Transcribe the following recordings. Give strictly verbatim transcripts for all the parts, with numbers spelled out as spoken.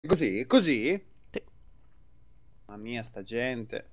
Così? Così? Sì. Mamma mia, sta gente.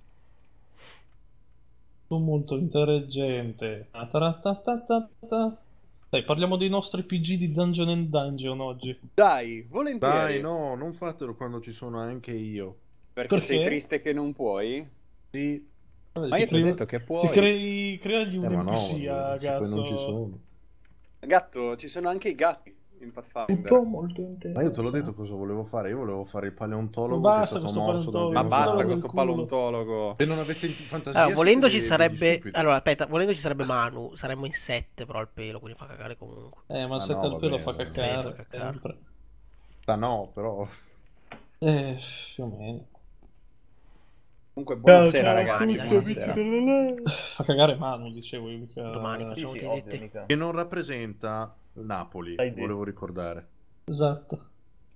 Tu molto intelligente. Ta-ta-ta-ta-ta-ta. Dai, parliamo dei nostri P G di Dungeon and Dungeon oggi. Dai, volentieri. Dai, no, non fatelo quando ci sono anche io. Perché, Perché? sei triste che non puoi? Sì. Ma io ti ho detto che puoi. Ti crei, creagli un Eh, ma no, N P C a se poi non ci gatto. sono. Gatto, ci sono anche i gatti in Pathfinder. Tutto molto interessante. Ma io te l'ho detto cosa volevo fare. Io volevo fare il paleontologo Basta che è questo stato morso da un paleontologo. Ma basta Del questo culo. paleontologo. Se non avete fantasia, Allora, volendo ci siete sarebbe. degli stupidi. Allora, aspetta, volendo ci sarebbe Manu. Saremmo in sette però al pelo, quindi fa cagare comunque. Eh, ma Ah, se no, te il pelo vabbè, fa vabbè. cacare. Sì, fa cacare. sempre. Ah, no, però. Eh, più o meno. Comunque, buonasera ciao, ragazzi. ciao, Buonasera. Fa cagare Manu, dicevo io. Mica... Domani Sì, facciamo sì, T D ovvio, T. mica. Che non rappresenta il Napoli, Dai, dì. volevo ricordare. Esatto.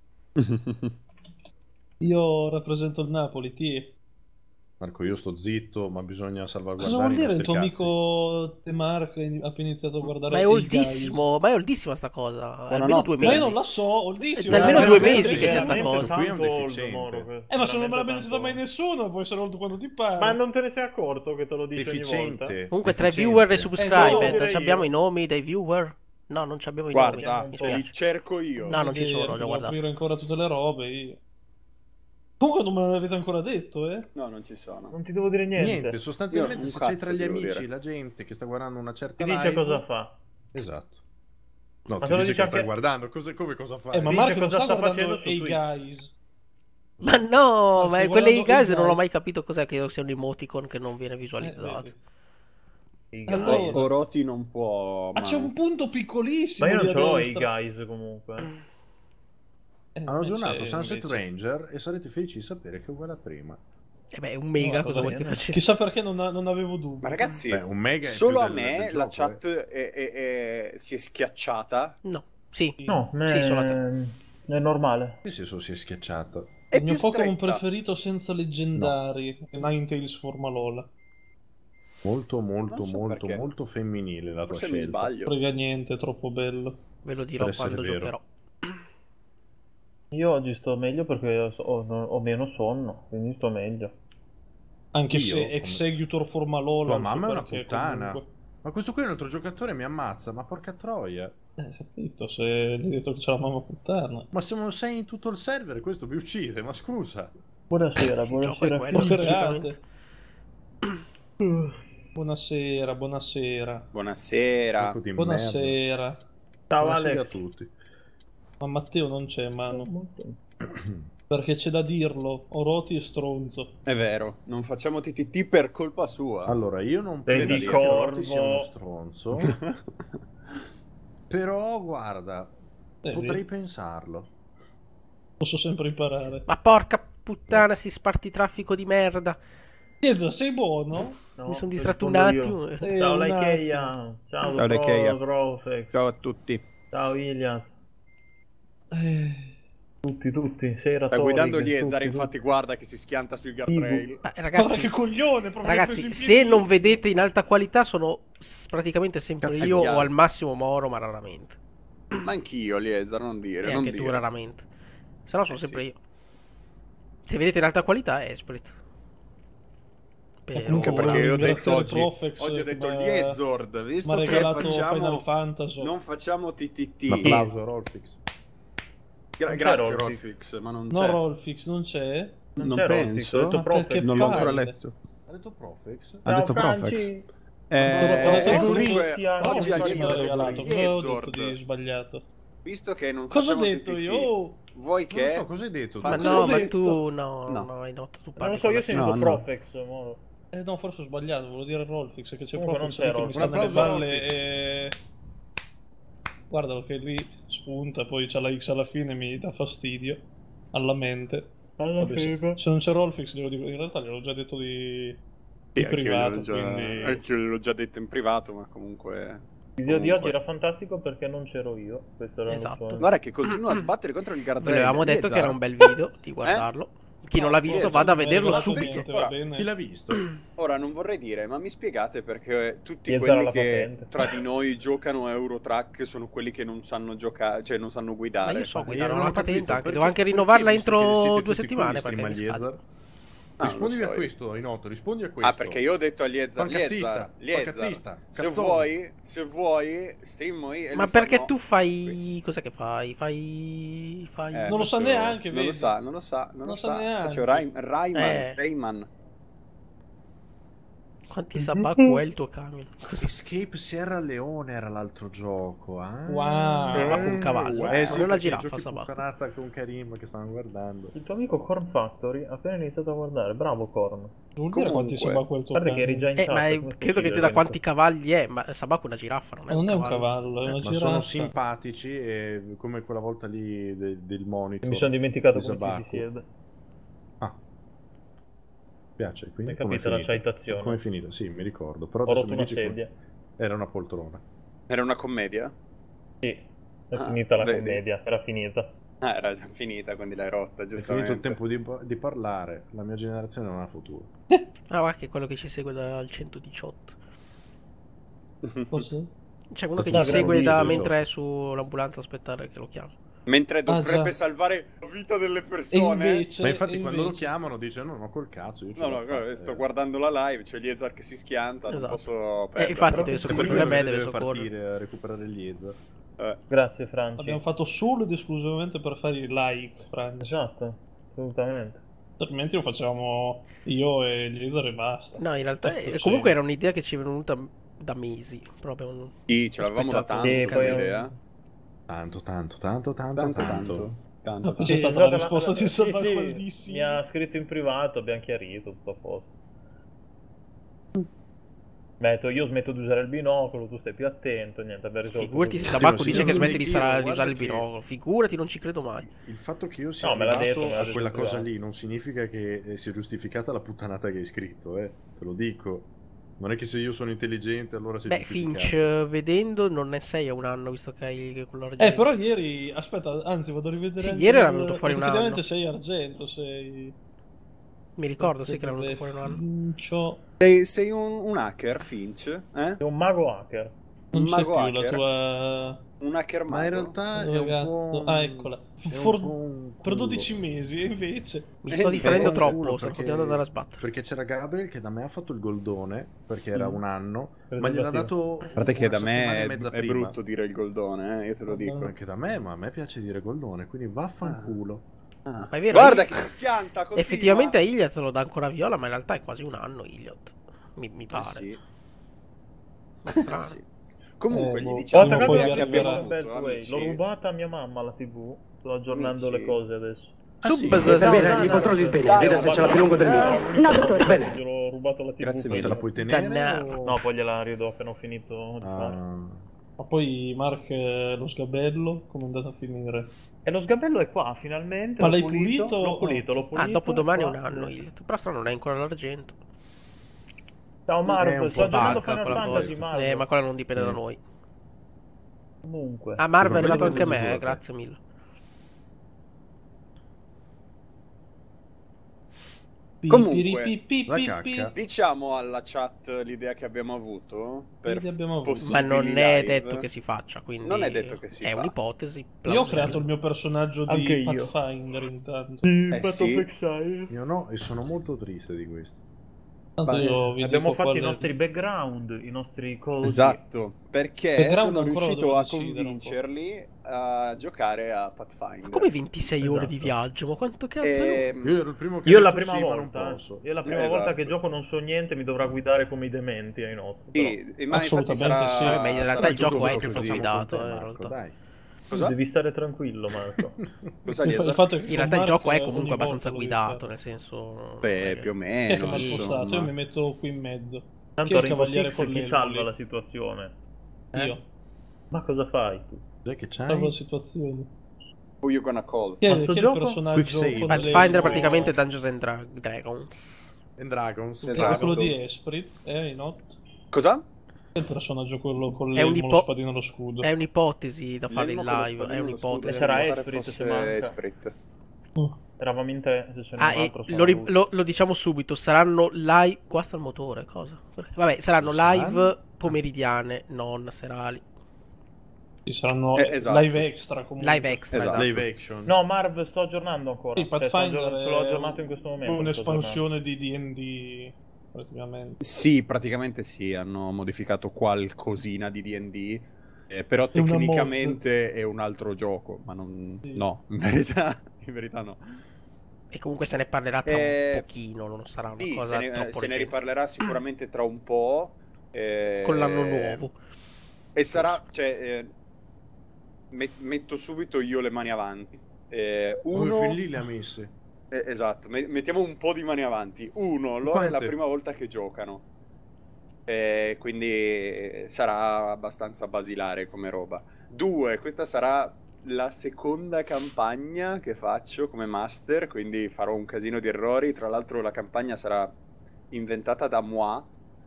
Io rappresento il Napoli, ti. Marco, io sto zitto, ma bisogna salvaguardare Cosa vuol i dire il nostri tuo cazzi. amico De Marco ha appena iniziato a guardare Ma è i oldissimo, ma è oldissima sta cosa. Almeno due guys? Ma io mesi. non la so, oldissimo. È da almeno Eh, due veramente mesi che c'è sta veramente cosa. Qui è un tanto old, deficiente. Moro, che- Eh, ma se non me l'ha veramente detto tanto mai old. nessuno, può essere old quando ti pare. Ma non te ne sei accorto che te lo dici ogni volta? Deficiente. Comunque, tre deficiente. viewer e Eh, subscribed. no, direi Abbiamo io. i nomi dei viewer? No, non ci abbiamo i Guarda, nomi. Mi li spiace. cerco io. No, non ci Vedere, sono, ho già devo guardato. aprire ancora tutte le robe io. Comunque non me l'avete ancora detto, eh? No, non ci sono. Non ti devo dire niente. Niente, sostanzialmente Io un se c'hai cazzo tra gli devo amici dire. la gente che sta guardando una certa Ti dice live... cosa fa. Esatto. No, Ma ti te lo dice dice che sta anche- guardando, cosa, come cosa fai? Eh, ma Dice Marco non cosa sta sta guardando facendo su Hey Twitch. Guys. Ma no, Ah, ma stai quelle guardando i guys i non ho guys? mai capito cos'è che sia un emoticon che non viene Eh, visualizzato. vedi. I Allora. guys. Oroti non può. Ma c'è un punto piccolissimo Ma io non lì ce a l'ho i destra. guys comunque. Eh, Hanno invece- aggiornato Sunset invece- Ranger e sarete felici di sapere che è uguale a prima. E beh, un mega, No, cosa vuoi che bene. faccia? Chissà perché non, non avevo dubbi. Ma ragazzi, Beh, un mega è solo più a del- me del la gioco, chat è- è- è- si è schiacciata. No, sì. No, me- Sì, solo a te. è normale. Che senso si è schiacciato? È Il mio più Pokémon stretta. preferito senza leggendari è Ninetales Formalola. Molto, molto, Non so molto, perché. molto femminile la tua Forse mi scelta. sbaglio. Frega niente, è troppo bello. Ve lo dirò Per essere quando vero. giocherò. Io oggi sto meglio perché ho, ho- ho meno sonno, quindi sto meglio. Anche Io, se come- Executor Formalola. Tua non so mamma è una perché, puttana. comunque. Ma questo qui è un altro giocatore mi ammazza, ma porca troia. Eh, capito, se gli hai detto che c'è la mamma puttana. Ma siamo sei in tutto il server, questo mi uccide, ma scusa. Buonasera, Il gioco è buonasera. quello, Che logicamente. reate. Buonasera, buonasera. Buonasera. Gioco di Buonasera. Ciao Buonasera Alex. a tutti. Ma Matteo non c'è, mano. Molto- Perché c'è da dirlo. Oroti e stronzo. È vero, non facciamo T T T per colpa sua. Allora, io non Vedi, penso che Corvo. Rotti sia uno stronzo. Però, guarda, Eh, potrei vedi, pensarlo. posso sempre imparare. Ma porca puttana, sti spartitraffico di merda. Chiesa, sei buono? No, Mi sono te distratto un rispondo io. attimo. Eh, Ciao un Laikeia. attimo. Ciao, Ciao, Laikeia. Rofex. Ciao a tutti. Ciao Ilias. Eh, Tutti, tutti. Sera Sta Toric, guidando tutti, Liezar, tutti. infatti guarda che si schianta sui guardrail. Ma, guarda ragazzi, che coglione, proprio preso ragazzi in se piedi. non vedete in alta qualità sono s- praticamente sempre Cazzo io di o cazzo. al massimo Moro, ma raramente. Ma anch'io, Liezar, non dire, E non anche tu dire. raramente. Se no sono Eh, sempre sì. io. Se vedete in alta qualità è Esprit. Però... Comunque Volevo perché io ho detto ringraziare oggi, Profex oggi ho che detto m'ha- Liezord, Mi ha visto che regalato facciamo, Final Fantasy. non facciamo T T T. Un applauso a Rolfix. Gra- Non c'è grazie Rolfix. Rolfix, ma non No, c'è. Rolfix non c'è? Non, Non c'è penso. Rofix, ho detto Ma Profex. perché Non l'ho ancora palle? letto. Ha detto Profex? Ha detto Ciao, Profex. Franci. Eh, Guardate, e non comunque so- Ah, oggi no, a non so mi mi ha ha Liezord, regalato. Cosa ho detto di Liezord, sbagliato? visto che non Cosa ho facciamo detto T T T, io? Oh, vuoi Non lo che so, cosa hai detto? Ma Ma cosa no, ho ma detto? tu no, No. no, hai notato tu Non parli lo so, con io la- sento No, no. Profex. Moro. eh no, forse ho sbagliato, volevo dire Rolfix, che c'è Comunque Profex non c'è lì che mi Rolfix. sta Un nelle applauso a balle Rolfix. e... Guardalo che lì spunta, poi c'ha la X alla fine e mi dà fastidio alla mente. Alla Vabbè, se, figa. se non c'è Rolfix, glielo dico, in realtà gliel'ho già detto di, Sì, di anch'io privato, gliel'ho già, quindi... anch'io gliel'ho già detto in privato, ma comunque... Il video di comunque. oggi era fantastico perché non c'ero io. Questo era Esatto. il suo- Guarda che continua a sbattere contro il Ve guardrail. l'avevamo detto Liezar. che era un bel video di guardarlo. chi non l'ha visto Io vada a so- vederlo Ora, subito. va Ora, bene. Chi l'ha visto? Ora non vorrei dire, ma mi spiegate perché tutti Chiesa quelli alla che patente. tra di noi giocano a Eurotrack sono quelli che non sanno giocare, cioè non sanno Ma guidare. io so Ma guidare, io ho non la ho capito, patente anche. perché- Devo anche perché, rinnovarla visto che vi entro siete due tutti settimane qui, perché mi stream scade. Eliezer, Ah, non rispondi lo so a io. questo, Inoto, rispondi a questo. Ah, perché io ho detto a Liezar, Fa il cazzista, Liezar, fa il Liezar, cazzista, se cazzone. vuoi, se vuoi, streamo io e Ma lui perché fa no. tu fai... Cos'è che fai? Fai... fai... Eh, Non lo sa questo- neanche, Non vedi? lo sa, non lo sa, non, Non lo sa sa. neanche. Faccio Ray- Rayman, Eh. Rayman. Quanti sabacco è il tuo camion? Così. Escape Sierra Leone era l'altro gioco. Ah. Wow. Sabacco un cavallo, wow. eh, Eh sì, non una perché giraffa, giochi Sabacco. puttanata con Karim che stavano guardando. Il tuo amico Corn Factory ha appena iniziato a guardare. Bravo Corn. Vuol dire quanti Comunque, sabacco è il tuo Guarda che eri cane? già in Eh, chat. ma è- come credo che possibile te da che- quanti cavalli è, ma Sabacco è una giraffa, non è Ma un non è un cavallo. cavallo, è una Ma giraffa. sono simpatici e come quella volta lì de- del monitor. Mi sono dimenticato di come ci si Sabacco. siede. Ah. Mi piace, quindi Hai com'è capito la finita? citazione? Come è finita? Sì, mi ricordo. Però Ho adesso rotto mi una dici come- sedia. Era una poltrona. Era una commedia? Sì, è Ah, finita la vedi. commedia, era finita. Ah, era già finita, quindi l'hai rotta, È giustamente. finito il tempo di, di parlare. La mia generazione non ha futuro. Ah, guarda che è quello che ci segue dal centodiciotto. Così? C'è uno che No, ci segue grandissimo, da so. mentre è sull'ambulanza a aspettare che lo chiamo. Mentre Ah, dovrebbe già. salvare la vita delle E persone. invece, Ma infatti e quando lo invece- chiamano dice no, no, col cazzo. Io ce No, l'ho no, fatta, guarda, sto eh. guardando la live, c'è Liezar che si schianta, non Esatto. posso Eh, perdere. infatti Però deve se soccorrere Quello me, deve, deve deve soccorrere. partire a recuperare Eliezer. Eh. Grazie Franci. L'abbiamo fatto solo ed esclusivamente per fare i like, Franci. Esatto, assolutamente. Altrimenti lo facevamo io e Eliezer e basta. No, in realtà Cazzo eh, c'è? comunque era un'idea che ci è venuta da mesi. Proprio un... Sì, ce l'avevamo da Aspettato. tanto Sì, poi è un- quell'idea. Tanto, tanto, tanto, tanto, Tanto, tanto. tanto. tanto, Ma tanto. C'è stata esatto, la risposta di sì, Sabacco sì, bellissima. mi ha scritto in privato, abbiamo chiarito, tutto a posto. Metto, io smetto di usare il binocolo, tu stai più attento, niente, abbiamo risolto Figurati così. se Sabacco Sì, ma dice sì, che io smetti non di, dico, sara- di guarda usare il che- binocolo. Figurati, non ci credo mai. Il fatto che io sia No, me l'ha arrivato detto, me l'ha a detto quella in cosa privato. lì non significa che eh, sia giustificata la puttanata che hai scritto, eh. Te lo dico. Non è che se io sono intelligente allora sei Beh, giustificato. Finch, eh, vedendo, non ne sei a un anno, visto che hai quello Eh, argento. però ieri, aspetta, anzi vado a rivedere Sì, anche ieri era il- venuto fuori un effettivamente anno. sei argento, sei... Mi ricordo, sì, che era venuto fuori un anno. Fincio. Sei, sei un, un hacker, Finch? Eh? È un mago hacker. Non Un c'è mago più hacker? la tua... Un hacker mago? Ma in realtà è un Ragazzo, po'... ah, eccola. è un For- po' un Per culo. dodici mesi, e invece... Mi sto Eh, distraendo eh, troppo, Culo, sto perché- continuando ad andare a sbattere. Perché c'era Gabriel che da me ha fatto il goldone, perché era Mm. un anno, Per ma gliel'ha esempio. dato A parte che una da me settimana è, e mezza è prima. brutto dire il goldone, eh, io te lo dico. Anche da me, ma a me piace dire goldone, quindi vaffanculo. Ah. Ma è vero, Guarda io- che si schianta, continua. Effettivamente a Iliad lo dà ancora viola, ma in realtà è quasi un anno Iliad. Mi, mi Eh pare. sì, È eh strano. sì. Comunque Eh, gli boh. Ho diciamo Prima o attaccato poi la che arriverà. abbiamo Bad avuto, Way. amici. L'ho rubata a mia mamma la tivù. Sto aggiornando Amici. le cose adesso. Ah, sì? Subas- Però Bene, mi no, controlli no, il pene, dai, veda ho se ce l'ha più lungo del rubato- mio. No, dottore, bene. Gliel'ho rubato la tivù. Grazie Ma mille. te la puoi tenere? Dannato. o- No, poi gliela ridò appena ho finito di fare. Ah. Ma poi Mark, eh, lo sgabello, come è andato a finire? E lo sgabello è qua, finalmente. Ma l'ho l'hai pulito? L'ho pulito, l'ho pulito. Ah, dopo domani è qua. un anno Iliad. Però sta non è ancora l'argento. Ciao È un Marco, po' sto aggiornando Bacca Final quella Fantasy, cosa. Marco. Eh, ma quella non dipende da Mm. noi. Comunque. Ah, Marv è Ma arrivato meglio anche a che me, Gesù eh, da te. grazie mille. Comunque, Pi- la pi- cacca. pi- Diciamo alla chat l'idea che abbiamo avuto per L'idea abbiamo avuto. possibili Ma non è live. detto che si faccia, quindi... Non è detto che si È fa. un'ipotesi. Io ho plausibile. creato il mio personaggio di Anche io. Pathfinder intanto. Eh Path sì. of Exile. Io no, e sono molto triste di questo. Tanto Beh, io vi Abbiamo dico fatto qual i è- nostri background, i nostri cosi. Esatto, perché Background sono ancora riuscito devo a decidere un po'. convincerli a giocare a Pathfinder. Ma come ventisei ore di Esatto. viaggio? Ma quanto cazzo E... è? Io ero il primo che Io ha la detto prima sì, ma non volta, posso. io la prima Eh, volta esatto. che gioco non so niente, mi dovrà guidare come i dementi ai noti. però. Sì, ma infatti Assolutamente sarà... sì. Vabbè, in sarà realtà il tutto gioco è così. che Che facciamo facciamo dato, con te, eh, in Marco, realtà. dai. Cosa? Devi stare tranquillo, Marco. Cosa Il, Liezar? il fatto è che In con realtà il Mark gioco è ogni comunque abbastanza volta lo guidato, dico. nel senso... Beh, più o Chi è meno. che mi ha spostato? Io insomma. mi metto qui in mezzo. Tanto Chi è il Rainbow cavaliere Six con chi le salva loli? la situazione? Eh? Io. Ma cosa fai tu? Cos'è che c'hai? Salvo la situazione. Who you gonna call? Chi è, Ma chi sto è il gioco? personaggio Quick save. con Pathfinder le- praticamente Dungeons and Dra- Dragons. And Dragons. Che è Esatto. quello di Esprit, eh, not? Cosa? È il personaggio quello con È l'elmo, un'ipo- lo spadino e lo scudo. È un'ipotesi da fare in L'elmo con lo live, spadino è e lo scudo, un'ipotesi. E sarà mi pare Esprit, fosse se manca. Esprit. Uh, Eravamo in tre, se ce n'è Ah, un e altro. lo, ri- lo- lo diciamo subito, saranno live... Qua sta il motore, cosa? Vabbè, saranno Saranno? live pomeridiane, non serali. Ci saranno Eh, esatto. live extra comunque. Live extra, Esatto. esatto. Live action. No, Marv, sto aggiornando ancora. Sì, Cioè, sto Pathfinder aggior- è l'ho aggiornato in questo momento. sto un'espansione di D and D, praticamente. Sì, praticamente sì, hanno modificato qualcosina di D and D, eh, però È una tecnicamente è un altro gioco, ma non... Sì. no, in verità, in verità no. E comunque se ne parlerà tra Eh, un pochino, non sarà una Sì, cosa se ne, troppo se ne recente. riparlerà sicuramente tra un po'. eh, Con l'anno nuovo. E sarà, cioè, eh, met- metto subito io le mani avanti. Eh, Uno... uno... fin lì le ha messe. Eh, esatto, me- mettiamo un po' di mani avanti. Uno, loro è la Quante? prima volta che giocano. Eh, quindi sarà abbastanza basilare come roba. Due, questa sarà la seconda campagna che faccio come master, quindi farò un casino di errori. Tra l'altro la campagna sarà inventata da moi,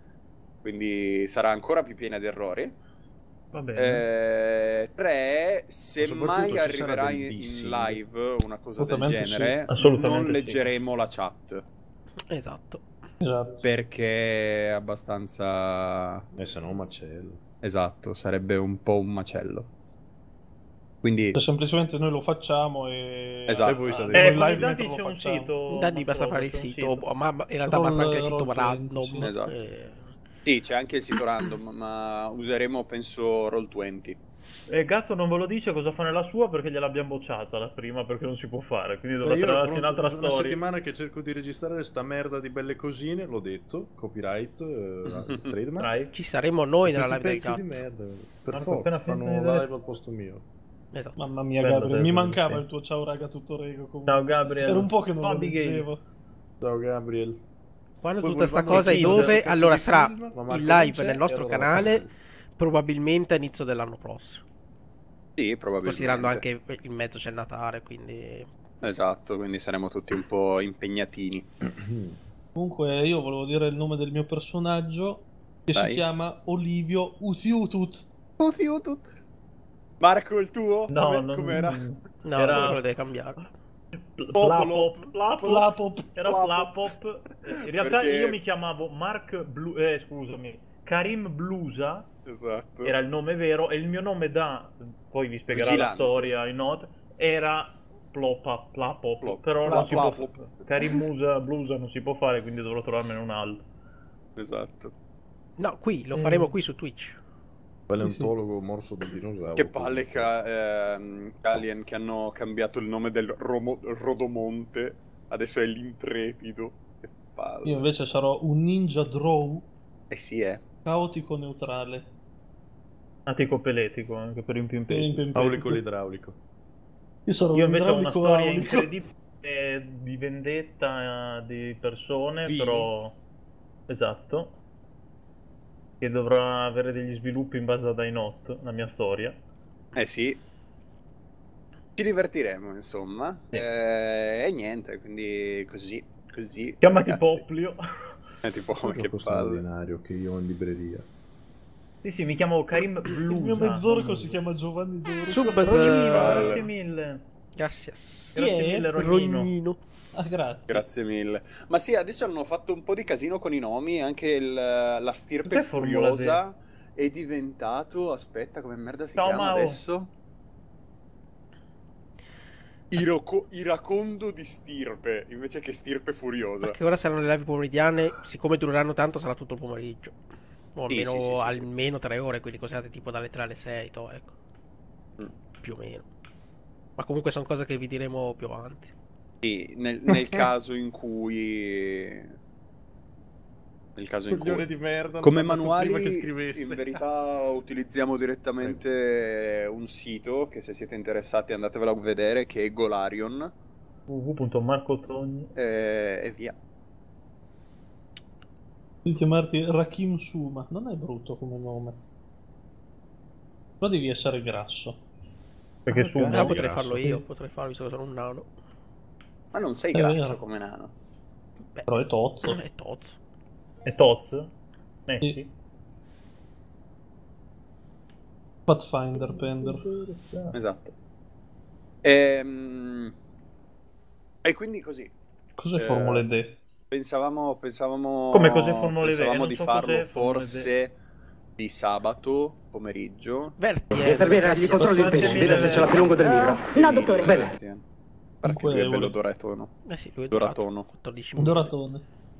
quindi sarà ancora più piena di errori. Va bene. Eh, tre, se Soprattutto mai ci sarà arriverà del in, in dissing. live una cosa del Assolutamente sì. genere, Assolutamente non sì. leggeremo la chat. Esatto. Esatto. Perché è abbastanza... Eh, se no un macello. Esatto, sarebbe un po' un macello. Quindi... Cioè, semplicemente noi lo facciamo e... Esatto. E voi Ah, state- noi Eh, live con i mentre dati lo c'è un facciamo. sito. Dadi non basta so, fare il c'è un sito, sito. ma ma in realtà Roll- basta anche il sito roll random. venti, sì. Esatto. eh, Sì, c'è anche il sito random, ma useremo, penso, roll venti. E Gatto non ve lo dice cosa fa nella sua perché gliel'abbiamo bocciata la prima perché non si può fare. Quindi dovrà Beh, io ero trovarsi pronto un'altra per una storia. settimana che cerco di registrare sta merda di belle cosine, l'ho detto, copyright, eh, trademark. Dai. Ci saremo noi E nella questi live del pezzi di gatto. merda, per Marco, forza, appena fanno finito di la vedere- live al posto mio. Esatto. Mamma mia, Bello, Gabriel, bello, mi mancava sì. il tuo ciao raga tutto rego comunque. Ciao Gabriel. Era un po' che non lo Abigail. leggevo. Ciao Gabriel. Quando Poi tutta sta volevamo cosa è il film, dove? cazzo Allora di sarà film, ma in Marco non live c'è, nel nostro e allora canale, va. probabilmente a inizio dell'anno prossimo. Sì, probabilmente. Considerando anche in mezzo c'è il Natale, quindi... Esatto, quindi saremo tutti un po' impegnatini. Comunque io volevo dire il nome del mio personaggio che Vai. si chiama Olivio Utiutut. Marco, il tuo? No, Come- non... com'era? No, Era... quello deve cambiare. Plapop. Plapop. Plapop. Era Plapop. Plapop. In realtà Perché- io mi chiamavo Mark Blu... Eh, scusami. Karim Blusa Esatto. era il nome vero e il mio nome da... Poi vi spiegherà la Vigilante. storia in note. Era Plopa, Plapop. Plop. Però non si può... Plapop. Karim Musa Blusa non si può fare, quindi dovrò trovarmene un altro. Esatto. No, qui, lo Eh. faremo qui su Twitch. Paleontologo morso del dinosauro. Che palle ca- ehm, Alien che hanno cambiato il nome del Romo- Rodomonte. Adesso è l'Intrepido. Che palle. Io invece sarò un ninja draw Eh sì, eh. caotico neutrale. Anticopeletico anche per Per impimpetico. impempetico. Aulico l'idraulico. Io sarò Io un invece ho una idraulico storia aulico. incredibile di vendetta eh, di persone, Di? però esatto, che dovrà avere degli sviluppi in base a Die Not, la mia storia. Eh sì. Ci divertiremo, insomma. Sì. Eh, e niente, quindi così. Così. Chiamati ragazzi. Poplio. È tipo, Un che gioco palle. straordinario che io ho in libreria. Sì, sì, mi chiamo Karim Il Blusa. mio mezzorco non si Blusa. chiama Giovanni Dorico. Subas, Rognino, eh, grazie mille. Gracias. Chi Grazie è? mille, Rognino. Rognino. Ah, grazie. Grazie mille. Ma sì, adesso hanno fatto un po' di casino con i nomi, anche il- la stirpe Cos'è Formula furiosa è diventato, aspetta, come merda si Ciao, chiama Mao. adesso? Iraco- iracondo di stirpe, invece che stirpe furiosa. Perché ora saranno le live pomeridiane, siccome dureranno tanto sarà tutto il pomeriggio. O Sì, almeno, sì, sì, sì, almeno tre ore, quindi considerate tipo dalle tre alle sei, to, ecco. Mm. Più o meno. Ma comunque sono cose che vi diremo più avanti. Sì, nel, nel caso in cui... Nel caso in Coglione cui... di merda. Come l'ho fatto manuali, prima che scrivesse. in verità utilizziamo direttamente un sito che se siete interessati andatevelo a vedere, che è Golarion, w w w punto marco togni. e, e via. Devi chiamarti Rakim Suma. Non è brutto come nome. Però devi essere grasso. Perché Ah, su ok. Ah, no, potrei grasso, farlo sì. io, potrei farlo visto che sono un nano. Ma non sei È grasso vero. come nano. Beh, Però è tozzo. è tozzo. E Toz? Messi? Sì. Pathfinder Pender. Esatto. Ehm... E quindi così. Cos'è Eh, Formule D? Pensavamo, pensavamo, Come cos'è Formule D? pensavamo Non di so farlo cos'è Formule D. forse di sabato pomeriggio. Verti, Mi eh, interviene grazie. agli controlli il pesce, veda se ce l'ha più lungo del mio. Grazie no, mille, dottore. Bene. Grazie. Perché cinque lui è euro. bello doratono. Eh sì, lui è Doratono. dorato. quattordici Un minuti. doratone.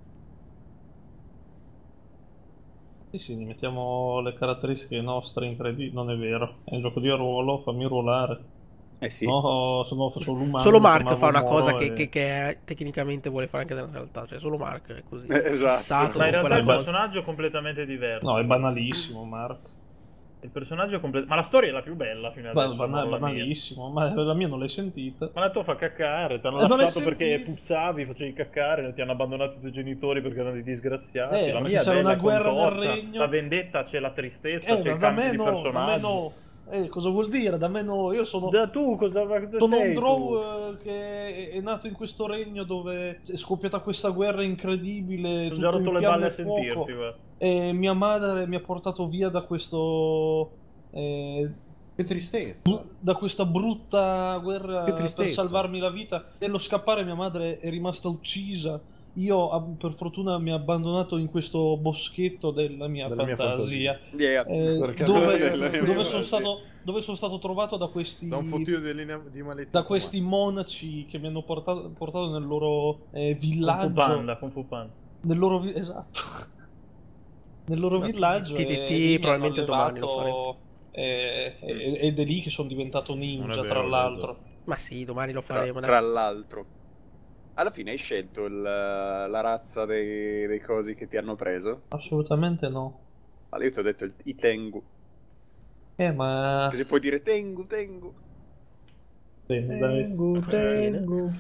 Sì, sì, ne mettiamo le caratteristiche nostre incredibili. Non è vero, è un gioco di ruolo, fammi ruolare. Eh sì. No, se no faccio l'umano. Solo mi Mark chiamavo fa una Moro cosa che, e- che- che tecnicamente vuole fare anche nella realtà. Cioè, solo Mark è così. Eh, esatto. fissato Ma in con realtà quella il cosa. personaggio è completamente diverso. No, è banalissimo, Mark. Il personaggio è completamente... Ma la storia è la più bella fino Ba- adesso. bana- non la mia. banalissimo, ma la mia non l'hai sentita. Ma la tua fa caccare, ti hanno Eh, non l'hai lasciato perché sentito? puzzavi, facevi caccare, ti hanno abbandonato i tuoi genitori perché erano dei disgraziati. Eh, la perché mia è c'era bella una guerra nel contorta, regno. la vendetta, c'è la tristezza, Eh, c'è ma il da cambio me di no, da me personaggio. no. Eh, cosa vuol dire? Da me no, io sono... Da tu cosa, ma cosa Sono sei un tu? drow eh, che è, è nato in questo regno dove è scoppiata questa guerra incredibile. Ho tutto già rotto in le fiamme balle a e fuoco, sentirti, guarda. E mia madre mi ha portato via da questo... eh, Che tristezza. bru- da questa brutta guerra Che per tristezza. salvarmi la vita. Nello scappare mia madre è rimasta uccisa. Io ah, per fortuna mi ha abbandonato in questo boschetto della mia Della mia fantasia. Yeah. Eh, Perché- dove, Della mia dove sono fantasia. stato, dove sono stato trovato da questi, Da un fottio di, linea, di maletti. da questi monaci che mi hanno portato, portato nel loro eh, Kung Fu villaggio. Panda, Kung Fu Panda. Nel loro vi- esatto. Nel loro No, villaggio. T T T e lì mi probabilmente hanno domani lo allevato, eh, e- ed è lì che sono diventato ninja, vero, tra lo l'altro. Ma sì, domani lo Tra, faremo. dai. tra l'altro. Alla fine hai scelto il- la razza dei, dei cosi che ti hanno preso? Assolutamente no. Allora io ti ho detto il- i Tengu. Eh, ma... Così puoi dire Tengu, Tengu. Bene, dai. Tengu, Cosa tiene? tengu.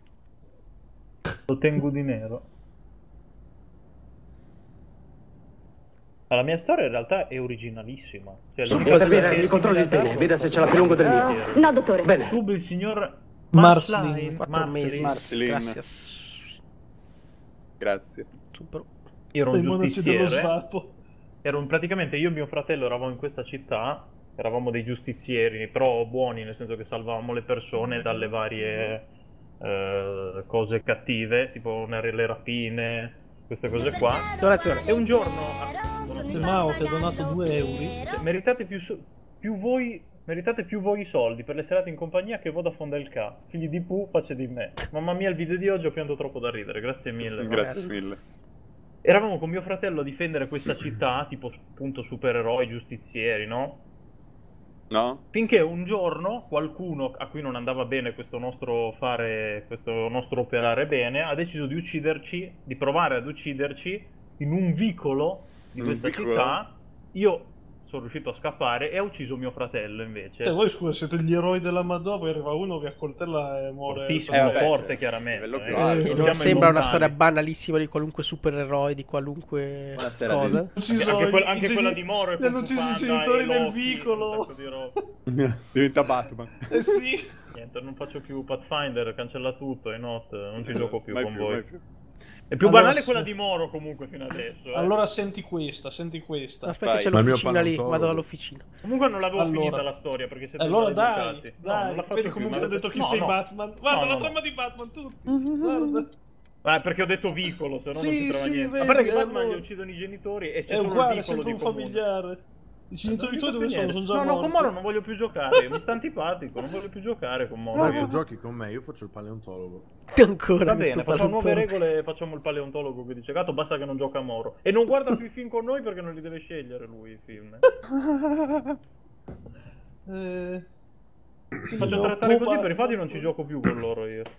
Lo tengu di nero. Ma la mia storia in realtà è originalissima. Cioè, Mi l'unica cosa interviene che è agli controlli il simile a pesce, Dark veda se ce l'ha più lungo del mio. Souls. No, dottore. Bene. Sub il signor Marslin. Marslin. Quattro mesi. Marcelin. Grazie. Grazie. Super. Io ero Dei un monaci dello giustiziere. svapo. Ero un- praticamente io e mio fratello eravamo in questa città, eravamo dei giustizieri, però buoni, nel senso che salvavamo le persone dalle varie eh, cose cattive, tipo le le rapine, queste cose qua. Donazione. E un giorno, Il Mao che ha donato due euro. cioè, meritate più, so- più voi, meritate più voi i soldi per le serate in compagnia che Vodafone del K. Figli di Pooh, faccia di me. Mamma mia, il video di oggi ho pianto troppo da ridere, grazie mille. Grazie adesso. mille. Eravamo con mio fratello a difendere questa città, tipo appunto supereroi, giustizieri, no? No? Finché un giorno qualcuno a cui non andava bene questo nostro fare, questo nostro operare bene, ha deciso di ucciderci, di provare ad ucciderci in un vicolo di Un questa vicolo? città. Io sono riuscito a scappare e ha ucciso mio fratello invece. Cioè, voi scusa, siete gli eroi della Madonna, poi arriva uno che accoltella e muore. Fortissimo, Eh, vabbè, forte sì. chiaramente. Livello eh. più alto. Che Eh, non siamo sembra una immortali. storia banalissima di qualunque supereroe, di qualunque Buonasera, cosa. Lily. Hanno ucciso Anche, quel- i- anche i quella geni- di Moro e Gli hanno Kung Fu ucciso i Panda genitori e nel Loki, un vicolo. sacco di roba. Diventa Batman. Eh sì. Niente, non faccio più Pathfinder, cancella tutto e not, non ci gioco più Mai con più, voi. mai più. È più Allora, banale sì. quella di Moro comunque fino adesso. eh. Allora senti questa, senti questa. Aspetta, Vai. c'è Ma il mio l'officina lì. paleontologo. Vado all'officina. Comunque non l'avevo Allora. finita la storia perché siete Allora già dai, educati. No, dai, non la faccio vedi più, comunque ma- ho detto chi no, sei no. Batman. Guarda No, la no, trama no. di Batman, tutti. Guarda. Ah, perché ho detto vicolo, se no Sì, non si trova sì, niente. vedi, A parte che Batman allora. gli uccidono i genitori e c'è È solo uguale, il è vicolo sempre di un comune. familiare. I genitori Non tuoi dico dove più sono? niente. Sono già No, no, con morti. Moro non voglio più giocare, mi sta antipatico, non voglio più giocare con Moro. Mario, io. giochi con me, io faccio il paleontologo. Ancora Va questo bene, facciamo nuove paleontologo. regole e facciamo il paleontologo che dice gatto, basta che non gioca a Moro. E non guarda più i film con noi perché non li deve scegliere lui i film. Eh... Ti faccio No, trattare oh, così, per Batman. infatti non ci gioco più con loro io.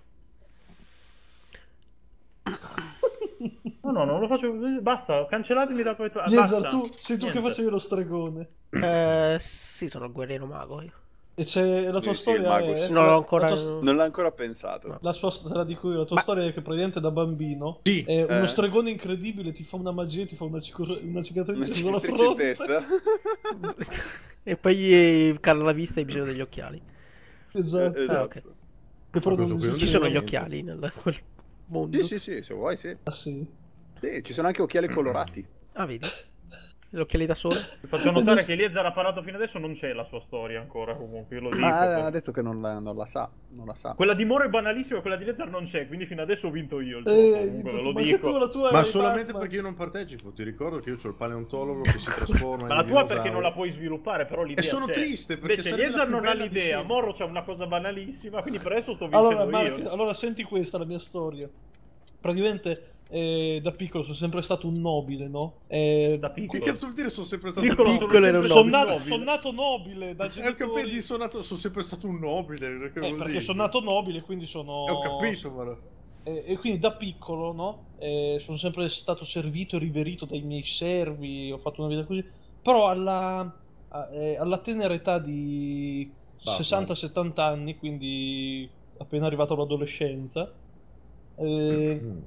No, no, non lo faccio. Basta, cancellatemi da poi. Jezar, tu sei tu che Niente. facevi lo stregone. Eh, sì, sono il guerriero mago io. E c'è la tua Sì, sì, il storia mago, è... sì. Non l'ho ancora... La tua, Non l'ha ancora pensato. la sua te la dico io, la tua Ma- storia è che praticamente da bambino Sì. è uno Eh. stregone incredibile, ti fa una magia, ti fa una, cicor- una cicatrice Una sulla cicatrice in fronte. testa. E poi gli cala la vista e hai bisogno degli occhiali. Esatto. Esatto. Ah, ok. Che però Questo non qui non Ci esiste. sono gli niente. occhiali nel quel mondo. Sì, sì, sì, se vuoi, sì. Ah, sì. Sì, ci sono anche occhiali colorati. Ah, vedi? Gli occhiali da sole. Vi faccio notare che Eliezer ha parlato fino adesso, non c'è la sua storia ancora comunque, io lo dico. Ma per- ha detto che non la, non la sa, non la sa. Quella di Moro è banalissima, quella di Eliezer non c'è, quindi fino adesso ho vinto io il gioco, Eh, comunque ve lo ma che tu dico. la tua Ma è solamente Batman. perché io non partecipo, ti ricordo che io ho il paleontologo che si trasforma Ma in la tua dinosauro. perché non la puoi sviluppare, però l'idea E sono c'è. triste, perché Invece sarebbe la Eliezer più non ha bella di l'idea, sempre. Moro c'ha una cosa banalissima, quindi per adesso sto vincendo Allora, Mark, io. allora senti questa la mia storia. Praticamente eh, da piccolo sono sempre stato un nobile, no? Eh, Da Che piccolo. cazzo vuol dire sono sempre stato Piccolo piccolo? Piccolo era un sono, nobile. nato, son nato nobile da Eh, ho genitori. capito, sono, nato- sono sempre stato un nobile. Che Eh, vuol perché dire? sono nato nobile, quindi sono... Eh, ho capito, ma... E, e quindi da piccolo, no? Eh, sono sempre stato servito e riverito dai miei servi, ho fatto una vita così. Però alla, a- eh, alla tenera età di sessanta settanta anni, quindi appena arrivato all'adolescenza, eh, Mm.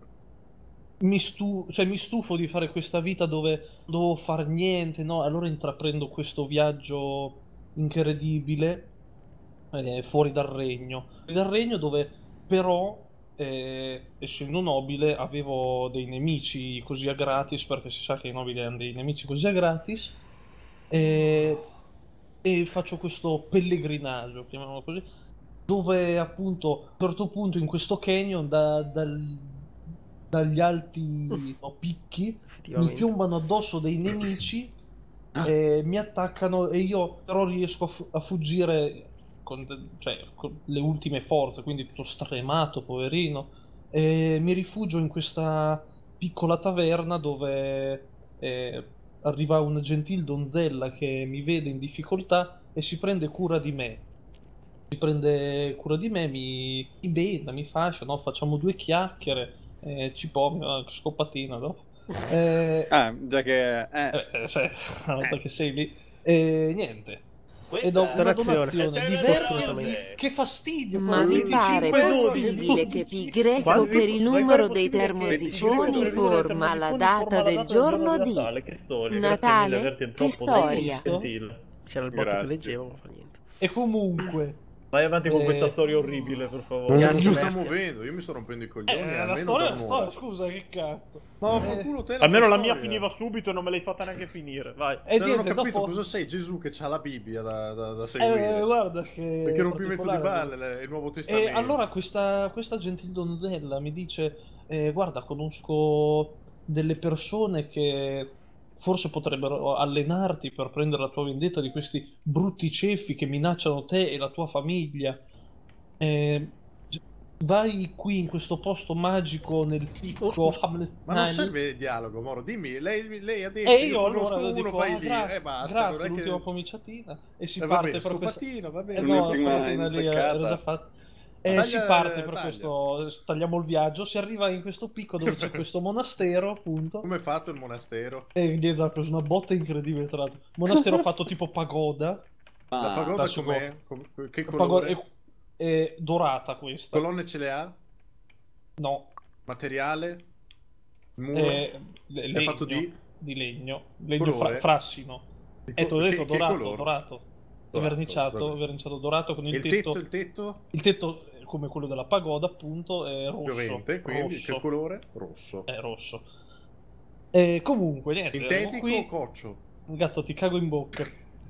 mi, stu- cioè, mi stufo di fare questa vita dove devo far niente, no? Allora intraprendo questo viaggio incredibile eh, fuori dal regno. Fuori dal regno dove però, eh, essendo nobile, avevo dei nemici così a gratis, perché si sa che i nobili hanno dei nemici così a gratis, e, e faccio questo pellegrinaggio, chiamiamolo così, dove appunto a un certo punto in questo canyon da- dal- dagli alti no, picchi mi Effettivamente. piombano addosso dei nemici e mi attaccano e io però riesco a, fu- a fuggire con, de- cioè, con le ultime forze, quindi tutto stremato, poverino, e mi rifugio in questa piccola taverna dove eh, arriva una gentil donzella che mi vede in difficoltà e si prende cura di me. Si prende cura di me, mi, mi benda, mi fascia, no? Facciamo due chiacchiere, eh, ci pommi, anche scopatina dopo. Eh, Ah, già che... Eh. eh, eh, cioè, una volta che sei lì, e niente. E do una Donazione. donazione, divertirmi, che fastidio, Ma fare vi venticinque pare dodici. possibile che pi greco Quanti- per il Ma è numero possibile dei che termosifoni venticinque forma la data del giorno di Natale? Che storia, Natale? grazie mille, Verti, è Che troppo storia? gentile. C'era il botto che Grazie. leggevo, ma fa niente. E comunque, Vai avanti con Eh, questa storia orribile, per favore. Non Grazie, si sta Berti. muovendo, io mi sto rompendo i coglioni. eh, la almeno storia è da la un'ora. storia, scusa, che cazzo. Ma Eh, fa culo te Almeno tua la mia storia. finiva subito e non me l'hai fatta neanche finire. Vai. E Cioè, non ho niente, capito dopo... cosa sei Gesù che c'ha la Bibbia da, da, da seguire. Eh, guarda che... Perché rompimento di particolare. balle è il Nuovo E Testamento. allora questa, questa gentil donzella mi dice, eh, guarda, conosco delle persone che forse potrebbero allenarti per prendere la tua vendetta di questi brutti ceffi che minacciano te e la tua famiglia. Eh, vai qui in questo posto magico nel picco Hamlet Ma non Island. serve il dialogo, Moro, dimmi, lei, lei ha detto E io io conosco allora uno, dico, vai ah, lì, gra- e basta. grazie, non è l'ultima che... pomiciatina e si Eh, parte vabbè, per questa... scopatino, va Eh, bene. no, L'ultima scopatina lì era inzeccata. già fatta. E Taglia- si parte per taglia. questo, tagliamo il viaggio, si arriva in questo picco dove c'è questo monastero, appunto, Come è fatto il monastero? e dietro ha preso una botta incredibile tra l'altro. Monastero fatto tipo pagoda, La Ah, pagoda classico- com'è? Com- che pagoda colore? è, è dorata questa, Colonne ce le ha? no, Materiale? Muro? è, le- È legno, fatto di? di legno, legno Colore? fra- frassino, Di e co- ti ho detto che- che dorato, colore? dorato, Dorato, verniciato, vabbè. verniciato dorato con il, Il tetto, tetto, il tetto? il tetto eh, come quello della pagoda appunto è rosso, Piovente, quindi rosso. che colore? Rosso. È rosso. E comunque, niente, arrivo Sintetico qui, o coccio? gatto, ti cago in bocca.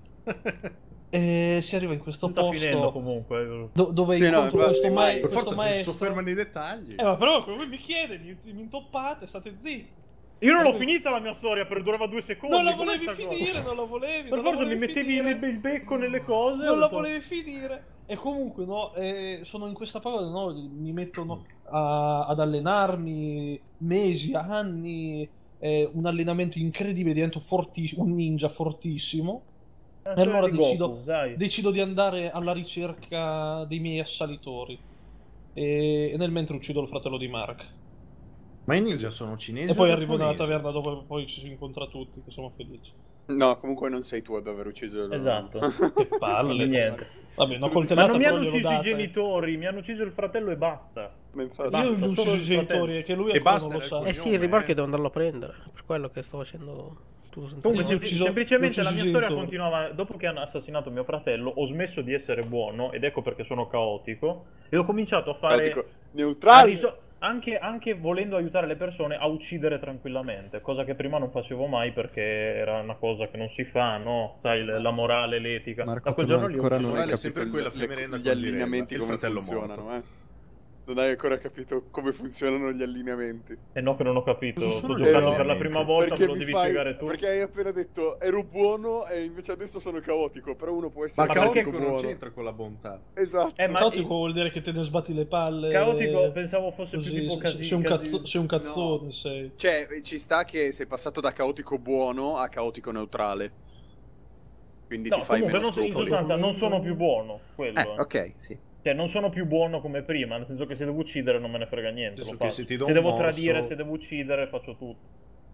E si arriva in questo Sta finendo posto comunque. do- dove Sì, no, incontro infatti, questo, mai- ma- Per questo forza si maestro. soffermano i dettagli. Eh, ma però come mi chiede, mi, mi intoppate, state zitti. Io non l'ho finita la mia storia, per durava due secondi. Non la com'è volevi sta cosa? finire, non la volevi. Per non la forza mi volevi mettevi finire. il, il becco nelle cose. Non ho la detto- volevi finire. E comunque, no, eh, sono in questa pagoda, no, mi mettono a- ad allenarmi mesi, anni, eh, un allenamento incredibile, divento fortissimo, un ninja fortissimo. Eh, E allora di decido, Goku, dai. decido di andare alla ricerca dei miei assalitori. E, e nel mentre uccido il fratello di Mark. Ma i ninja sono cinesi E poi o arrivo nella giapponesi? taverna dove poi ci si incontra tutti, che sono felici. no, comunque non sei tu ad aver ucciso il... Esatto. Che palle. Niente. Vabbè, una Ma coltellata non mi però hanno gliel'ho ucciso i data, eh. genitori, mi hanno ucciso il fratello e basta. Ma infatti- Basta, Io gli ho solo ucciso il i genitori, è che lui E ancora basta, non lo era sa. il Eh sì, il cognome, rimorchio eh. devo andarlo a prendere. Per quello che sto facendo tutto senza Comunque, Sì, sem- ho ucciso- semplicemente ho la ucciso mia i storia genitori. continuava. Dopo che hanno assassinato mio fratello, ho smesso di essere buono, ed ecco perché sono caotico. E ho cominciato a fare. Dico, a neutrale! riso- anche, anche volendo aiutare le persone a uccidere tranquillamente, cosa che prima non facevo mai perché era una cosa che non si fa, no? Sai, le- la morale, l'etica. Marco, Da quel tu giorno lì ho ancora ucciso. non hai Morale è capito sempre gli- quella le- flemerenda gli con Girella, allineamenti il come fratello funzionano, eh. Non hai ancora capito come funzionano gli allineamenti. E no che non ho capito, Cosa sto sono giocando gli per la allineamenti? prima volta, me Perché lo mi devi fai- spiegare tu. Perché hai appena detto ero buono e invece adesso sono caotico, però uno può essere Ma Ma perché caotico non buono. c'entra con la bontà. Esatto. Eh, ma- Caotico vuol dire che te ne sbatti le palle. Caotico pensavo fosse Così, più tipo se- casi- sei un, casi- cazzo- sei un cazzone, sei. Cioè, ci sta che sei passato da caotico buono a caotico neutrale. Quindi No, ti fai comunque meno non, in scrupoli. sostanza non sono più buono, quello. Eh, ok, sì. Cioè, non sono più buono come prima, nel senso che se devo uccidere non me ne frega niente. Adesso Lo che faccio. se ti do Se un devo morso- tradire, se devo uccidere, faccio tutto.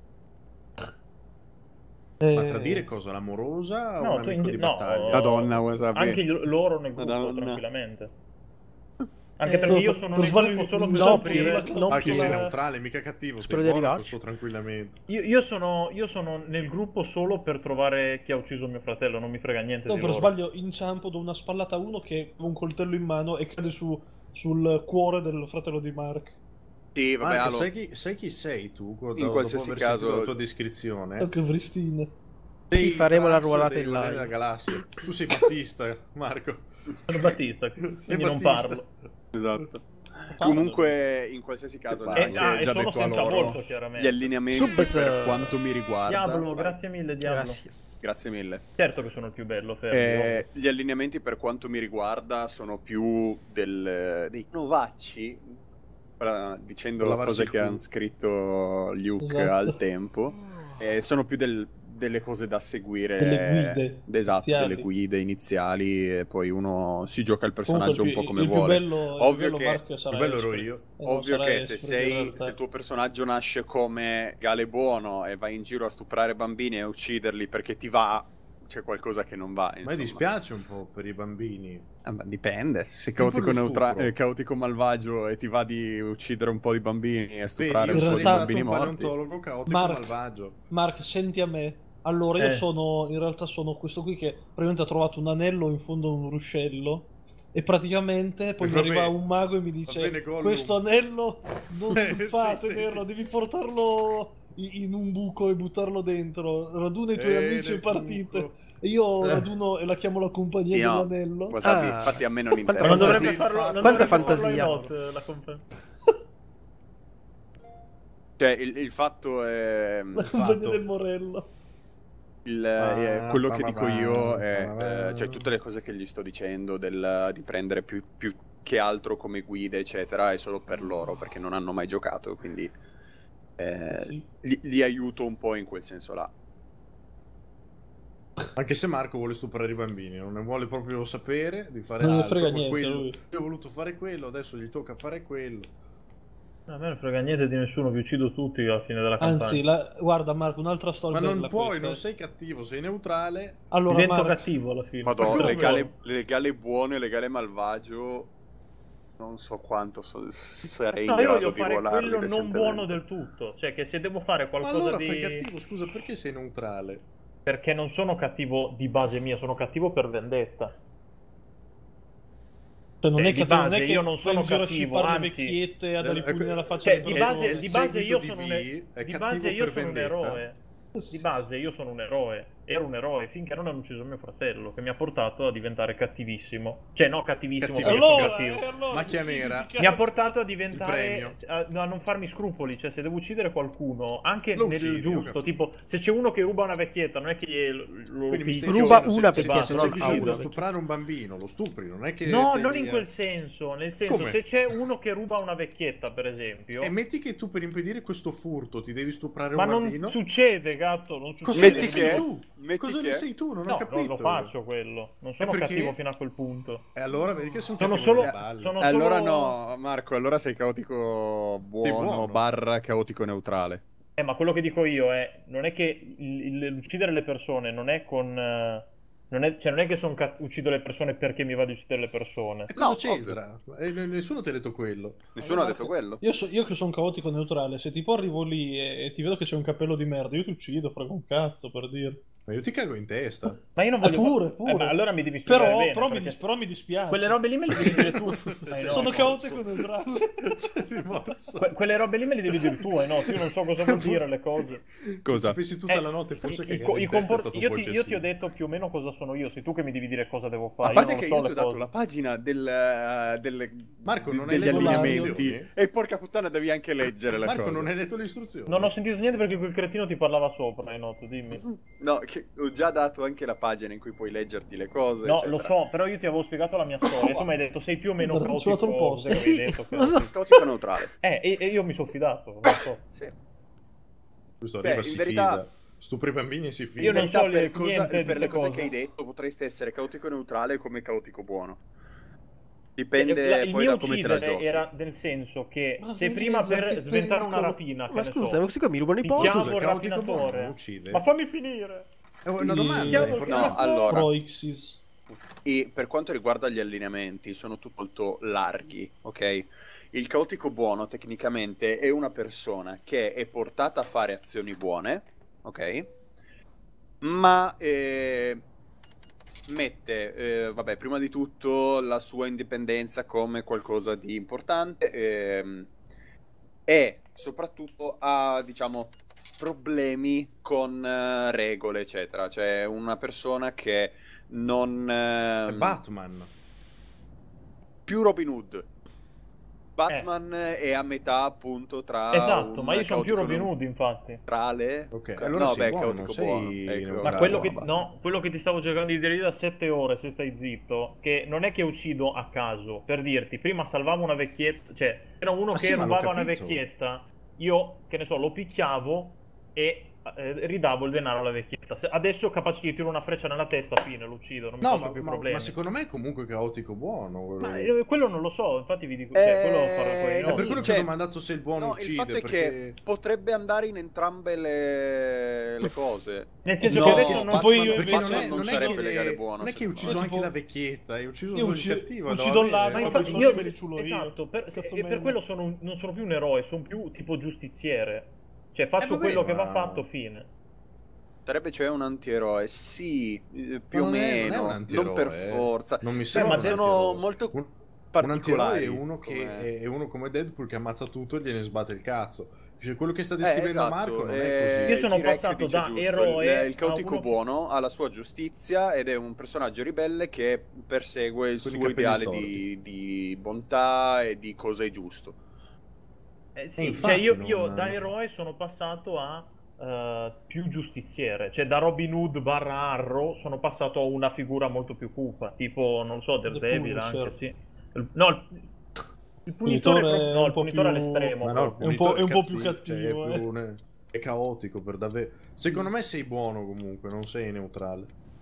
Ma Eh, tradire cosa? L'amorosa o No, un tu amico in- di no, battaglia? Madonna, wasabi. Anche il- loro nel gruppo, Madonna. tranquillamente. Anche Eh, perché no, io per- sono per nel sbaglio gruppo solo mi per no, scoprire... prima- non Ah, che più- sei neutrale, mica cattivo, Spero stai di buono con arrivarci. sto tranquillamente. Io, io sono, io sono nel gruppo solo per trovare chi ha ucciso mio fratello, non mi frega niente no, di per loro. sbaglio inciampo, do una spallata a uno che ha un coltello in mano e cade su, sul cuore del fratello di Mark. Sì, vabbè, Marco, allora, sai, chi, sai chi sei tu? Dopo In qualsiasi aver caso- sentito la tua descrizione. Oh, che Vristina. Sei Sì, faremo la Drax ruolata dei in Guardiani live. della Galassia. Tu sei Battista, Marco. Sono Battista, quindi non Battista. parlo. esatto. Comunque, in qualsiasi caso, Che neanche palle. Ah, e già sono detto a senza loro, volto, chiaramente. gli allineamenti Subs- per quanto mi riguarda. Diablo, Vai. grazie mille, Diablo. Grazie. Grazie mille. Certo che sono il più bello, Fermi. Eh, gli allineamenti per quanto mi riguarda sono più del, dei novacci, ora, dicendo la Lavarsi cosa il che culo. hanno scritto Luke Esatto. al tempo, eh, sono più del- delle cose da seguire, Delle guide esatto, iniziali. delle guide iniziali e poi uno si gioca il personaggio Comunque, un il po' più- come il più vuole. bello- il Ovvio più bello che- Mark sarà Il bello ero Esper. io. Eh, non Ovvio sarà che se, Esper, in sei, realtà. se il tuo personaggio nasce come Gale buono e vai in giro a stuprare bambini e a ucciderli perché ti va, c'è qualcosa che non va. Ma mi insomma. dispiace un po' per i bambini. Ah, ma dipende, se sei Tipo caotico, lo neutra- stupro. eh, caotico malvagio e ti va di uccidere un po' di bambini e Vedi, stuprare io un in po' sono di realtà- stato bambini un morti. paleontologo caotico Mark. malvagio. Mark, senti a me. Allora, io Eh. sono, in realtà sono questo qui che praticamente ha trovato un anello in fondo a un ruscello e praticamente poi E mi va arriva bene. un mago e mi Va dice bene, Gollum. questo anello non Eh, fa sì, sì. tenerlo, devi portarlo i- in un buco e buttarlo dentro. Raduna i tuoi Eh, amici e nel partite. buco. E io Eh. raduno e la chiamo la compagnia Sì, no. dell'anello. Wasabi, Ah. infatti a me non Quanta Ma non interessa. dovrebbe Sì, farlo, non quanta dovrebbe farlo fantasia. in notte, la compa- Cioè, il, il fatto è... La il compagnia fatto- del Morello. il- Ah, eh, quello che bah, dico bah, io bah, è... bah. eh, cioè, tutte le cose che gli sto dicendo del, di prendere più, più che altro come guide, eccetera, è solo per loro, perché non hanno mai giocato, quindi... eh, Sì. li, li aiuto un po' in quel senso là. Anche se Marco vuole stuprare i bambini, non ne vuole proprio sapere di fare Non ne altro. frega ma niente, quello- lui. Io ho voluto fare quello, adesso gli tocca fare quello. A me non frega niente di nessuno, vi uccido tutti alla fine della campagna. Anzi, la- guarda Marco, un'altra storia Ma non bella puoi, questa, non eh. sei cattivo, sei neutrale. Allora, Divento Marco, cattivo alla fine. Madonna, come? legale, legale buono e legale malvagio... Non so quanto so- sarei in No, io grado voglio di fare ruolarli quello non decentemente. buono del tutto. Cioè, che se devo fare Ma qualcosa allora di... fai cattivo, scusa, perché sei neutrale? Perché non sono cattivo di base mia, sono cattivo per vendetta. cioè, non Cioè, è di che, non base è che io non vai sono in giro a cattivo, scippare le anzi- vecchiette, a dare i Eh, pugni nella faccia Cioè, alle di persone. base, di base seguito io di sono un, V, è di cattivo base io per sono un vendetta. eroe. Di base io sono un eroe. Ero un eroe finché non hanno ucciso mio fratello, che mi ha portato a diventare cattivissimo. Cioè, no, cattivissimo, Cattivo. perché sono Allora, cattivo. eh, allora, Macchia decidi nera. di Mi ha cazzo. portato a premio. diventare a, a non farmi scrupoli, cioè se devo uccidere qualcuno, anche Lo nel uccidi, ho giusto, capito. tipo se c'è uno che ruba una vecchietta, non è che gli- lo Quindi mi stai picchio, Ruba dicendo, una se, se, perché se però c'è lo bisogno di uccido. stuprare un bambino, lo stupri, non è che No, stai non lì in a- quel senso, nel senso Come? se c'è uno che ruba una vecchietta, per esempio, E metti che tu per impedire questo furto ti devi stuprare ma un non bambino. succede, gatto, non Cosa succede. ne Metti sei che- tu? metti Cosa che- ne sei tu? Non No, ho capito. non lo faccio quello, non sono perché? cattivo fino a quel punto. E allora vedi che sono Sono cattivo solo, nelle balle. sono Allora solo... no, Marco, allora sei caotico buono, buono. barra caotico neutrale. Eh, ma quello che dico io è, non è che il- il- uccidere le persone non è con... eh, non è, cioè non è che son cat- uccido le persone perché mi va di uccidere le persone. E cosa No, c'entra? E n- nessuno ti ha detto quello. Nessuno ha Allora, detto quello. Io, so- io che sono caotico neutrale, se tipo arrivo lì e, e ti vedo che c'è un cappello di merda, io ti uccido, frega un cazzo, per dire. Ma io ti cago in testa. Ma io non Eh, voglio... pure, pure. Eh, ma allora mi devi spiegare Però, bene, però, mi, perché dis- però mi dispiace. quelle robe lì me le devi dire tu. Eh, no. Sono caotico neutrale. Sei rimorso. Que- quelle robe lì me le devi dire tu, eh no, io non so cosa vuol dire le cose. Cosa? Ci pensi tutta Eh, la notte, forse i- che i co- i in testa è compor- stato un io, po' ti, io ti ho eccessivo. detto più o meno cosa sono io, sei tu che mi devi dire cosa devo A fare. parte io non che so io ti le ho dato cose. la pagina del, eh, delle, Marco, di- non hai degli letto le allineamenti istruzioni? e porca puttana devi anche leggere la Marco, cosa. non hai letto le istruzioni? Non ho sentito niente perché quel cretino ti parlava sopra, eh, noto, dimmi. No, che ho già dato anche la pagina in cui puoi leggerti le cose. No, eccetera. lo so, però io ti avevo spiegato la mia storia e tu mi hai detto sei più o meno Esatto, caotico. suonato un po'. Cos'è che Sì, avevi detto? lo so. Caotico neutrale. Eh, e, e io mi sono fidato, lo so. Sì. Giusto, Beh, arriva, in si verità- fida. Stupri i bambini e si fida. Io non In verità, so le- per, cosa- niente di per le queste cose cose. che hai detto potresti essere caotico neutrale come caotico buono. Dipende La- il poi mio da come te la uccidere giochi. era nel senso che Ma se vedi prima che per sventare una pericolo. rapina, che Ma ne scusa, so, ma questi qua mi rubano i posti. picchiavo Scusa, il caotico rapinatore. buono non uccide? Ma fammi finire. È una Sì. domanda. Chiamo- è importante. No, allora, Proixis. e per quanto riguarda gli allineamenti, sono tutti molto larghi, ok? Il caotico buono tecnicamente è una persona che è portata a fare azioni buone, ok? Ma eh, mette, eh, vabbè, prima di tutto la sua indipendenza come qualcosa di importante ehm, e soprattutto ha, diciamo, problemi con eh, regole, eccetera. Cioè una persona che non... È ehm, Batman. più Robin Hood. Batman è a metà appunto tra Esatto, un ma io sono più caotico Robin Hood, infatti. neutrale. Ok, Ca- allora no, sei beh, buono, caotico sei buono. Ecco, neutrale. Ma bravo, quello che, bravo. no, quello che ti stavo cercando di dire io da sette ore, se stai zitto, che non è che uccido a caso, per dirti, prima salvavo una vecchietta, cioè, era uno Ma che sì, ma l'ho rubava una capito. vecchietta, io, che ne so, lo picchiavo e eh, ridavo il denaro alla vecchietta. Se- adesso capace che gli tiro una freccia nella testa, fine, lo uccido, non mi No, faccio ma, più ma- problemi. ma secondo me è comunque caotico buono. quello Ma, lì. eh, quello non lo so, infatti vi dico, cioè, quello Eh, farò poi no, È per no. quello che cioè, ho domandato se il buono No, uccide. il fatto è perché... che potrebbe andare in entrambe le, le cose. Nel senso No, che adesso non... Batman, Tipo io- Perché Batman non, è, non non è sarebbe che, legale buono. non è che hai secondo ucciso me. anche Tipo- la vecchietta, hai ucciso Io solo ucci- il cattivo. uccido il andava ladro, bene, Ma fa infatti così io, me li ciulo io. esatto, per, Cazzo e per meno. quello sono un- non sono più un eroe, sono più tipo giustiziere. Cioè faccio Eh, vabbè, quello che ma- va fatto, fine. Sarebbe cioè un antieroe, sì, eh, più Ma o non è- non è meno, un non, antieroe, per eh. forza. Non mi Cioè, sembra ma un sono antieroe. molto Un- Un particolari. antieroe è uno, che come- è, è uno come Deadpool che ammazza tutto e gliene sbatte il cazzo. Cioè, quello che sta Eh, descrivendo esatto, Marco non eh, è così. Io sono G-Rec passato dice da giusto, eroe il, il caotico a uno che- buono ha la sua giustizia ed è un personaggio ribelle che persegue il Con i suo capelli ideale storti. di, di bontà e di cosa è giusto. Eh, sì, Eh, cioè infatti io, non- io da eroe sono passato a eh, più giustiziere. Cioè da Robin Hood barra Arrow sono passato a una figura molto più cupa. Tipo, non lo so, The Daredevil Punisher. anche, sì. Il- no, il, il punitore, Punitore è proprio- è no, un il po' punitore più- all'estremo. Ma no, il proprio. È un po'- punitore è un po' più cioè, cattivo, è, eh. più un- è caotico per davvero. Secondo me sei buono comunque, non sei neutrale.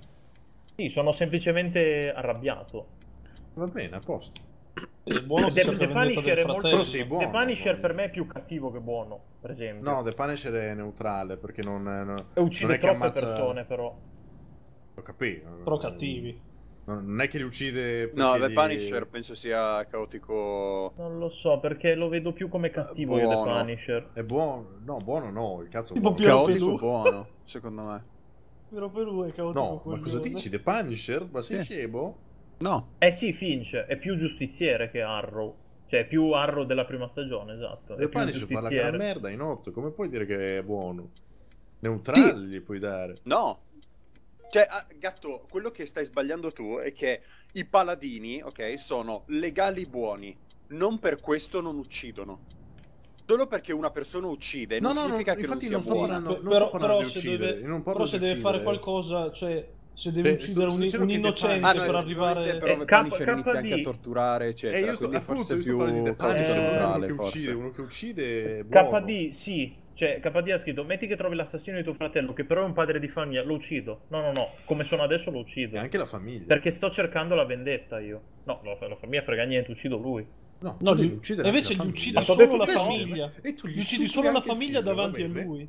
Sì, sono semplicemente arrabbiato. Va bene, a posto. È buono che The, cerca The vendetta Punisher del è molto... fratello. Però sei buono, The Punisher buono. per me è più cattivo che buono, per esempio. No, The Punisher è neutrale perché non, non, E uccide non è che troppe ammazza... persone, però. Ho capito. Però cattivi. Non non è che li uccide. No, perché The li- Punisher penso sia caotico. Non lo so, perché lo vedo più come cattivo io, The Buono. Punisher. È buono. No, buono no. Il cazzo è Tipo buono. Piero Caotico Pelù. buono, secondo me. Piero Pelù è caotico. No, ma cosa coglione. dici? The Punisher? Ma sei Sì. scemo? No. Eh sì, Finch è più giustiziere che Arrow. Cioè, è più Arrow della prima stagione, esatto. The È più Punisher fa la gran giustiziere. merda in otto. Come puoi dire che è buono? Neutrale gli puoi dare. No. Cioè, ah, gatto, quello che stai sbagliando tu è che i paladini, ok, sono legali buoni. Non per questo non uccidono. Solo perché una persona uccide No, non no, no, significa che non infatti sia non sto buona. parlando- Pe- non sto però, parlando però di se uccidere, deve, io non parlo però di se deve fare uccidere. qualcosa, cioè se deve Beh, uccidere sto un, dicendo un che The innocente Ah, no, per effettivamente, arrivare... però Eh, The K- Punisher inizia anche a K D. torturare, eccetera. Eh, io sto, quindi appunto, forse io sto più parlando di The caotico Punisher, Eh, neutrale, uno che forse. uccide, uno che uccide è buono. K D, sì. Cioè, K D ha scritto, metti che trovi l'assassino di tuo fratello, che però è un padre di famiglia, lo uccido. No, no, no, come sono adesso lo uccido. E anche la famiglia. Perché sto cercando la vendetta io. No, la, la famiglia frega niente, uccido lui. No, No, tu devi gli- uccidere e anche invece la gli famiglia. uccide Ma t'ho solo detto la che no. famiglia. E tu Gli uccidi solo la famiglia davanti a lui.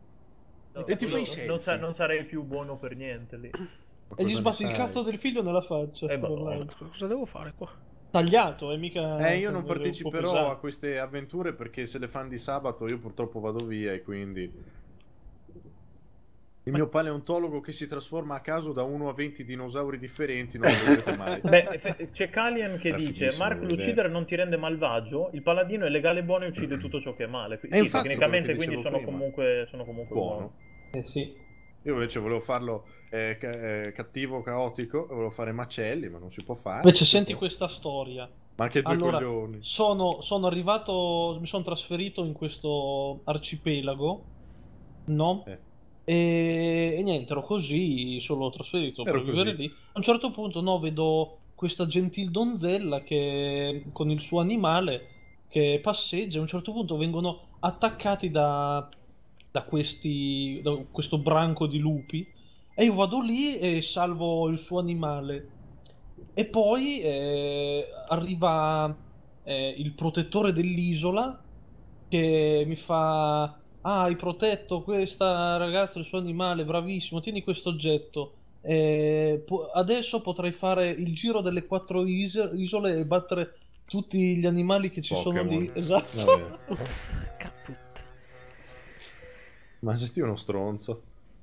No, E ti no, fai non, selfie. sa- non sarei più buono per niente lì. E gli sbatti il cazzo del figlio nella faccia. Eh, tra madonna. l'altro. Cosa devo fare qua? Tagliato, è mica... Eh, io non un po' parteciperò pesante. a queste avventure perché se le fanno di sabato io purtroppo vado via e quindi... Il mio paleontologo che si trasforma a caso da uno a venti dinosauri differenti, non lo vedrete mai. Beh, c'è Kalian che Era dice: fighissimo Mark, da l'uccidere non ti rende malvagio, il paladino è legale e buono e uccide tutto ciò che è male. Sì, infatti, tecnicamente quello che quindi dicevo sono prima. comunque, sono comunque buono. Buono. Eh sì. Io invece volevo farlo eh, ca- eh, cattivo, caotico, volevo fare macelli, ma non si può fare. Invece senti questa storia. Ma anche due Allora, coglioni. sono, sono arrivato, mi sono trasferito in questo arcipelago, no? Eh. E, e niente, ero così, solo trasferito Ero per vivere così. lì. A un certo punto, no, vedo questa gentil donzella che con il suo animale che passeggia. A un certo punto vengono attaccati da, da questi, da questo branco di lupi. E io vado lì e salvo il suo animale. E poi eh, arriva eh, il protettore dell'isola che mi fa: ah, hai protetto questa ragazza e il suo animale, bravissimo, tieni questo oggetto. Eh, po- adesso potrai fare il giro delle quattro is- isole e battere tutti gli animali che ci sono Pokémon. lì. Esatto. Vabbè. Caput. Ma sei uno stronzo.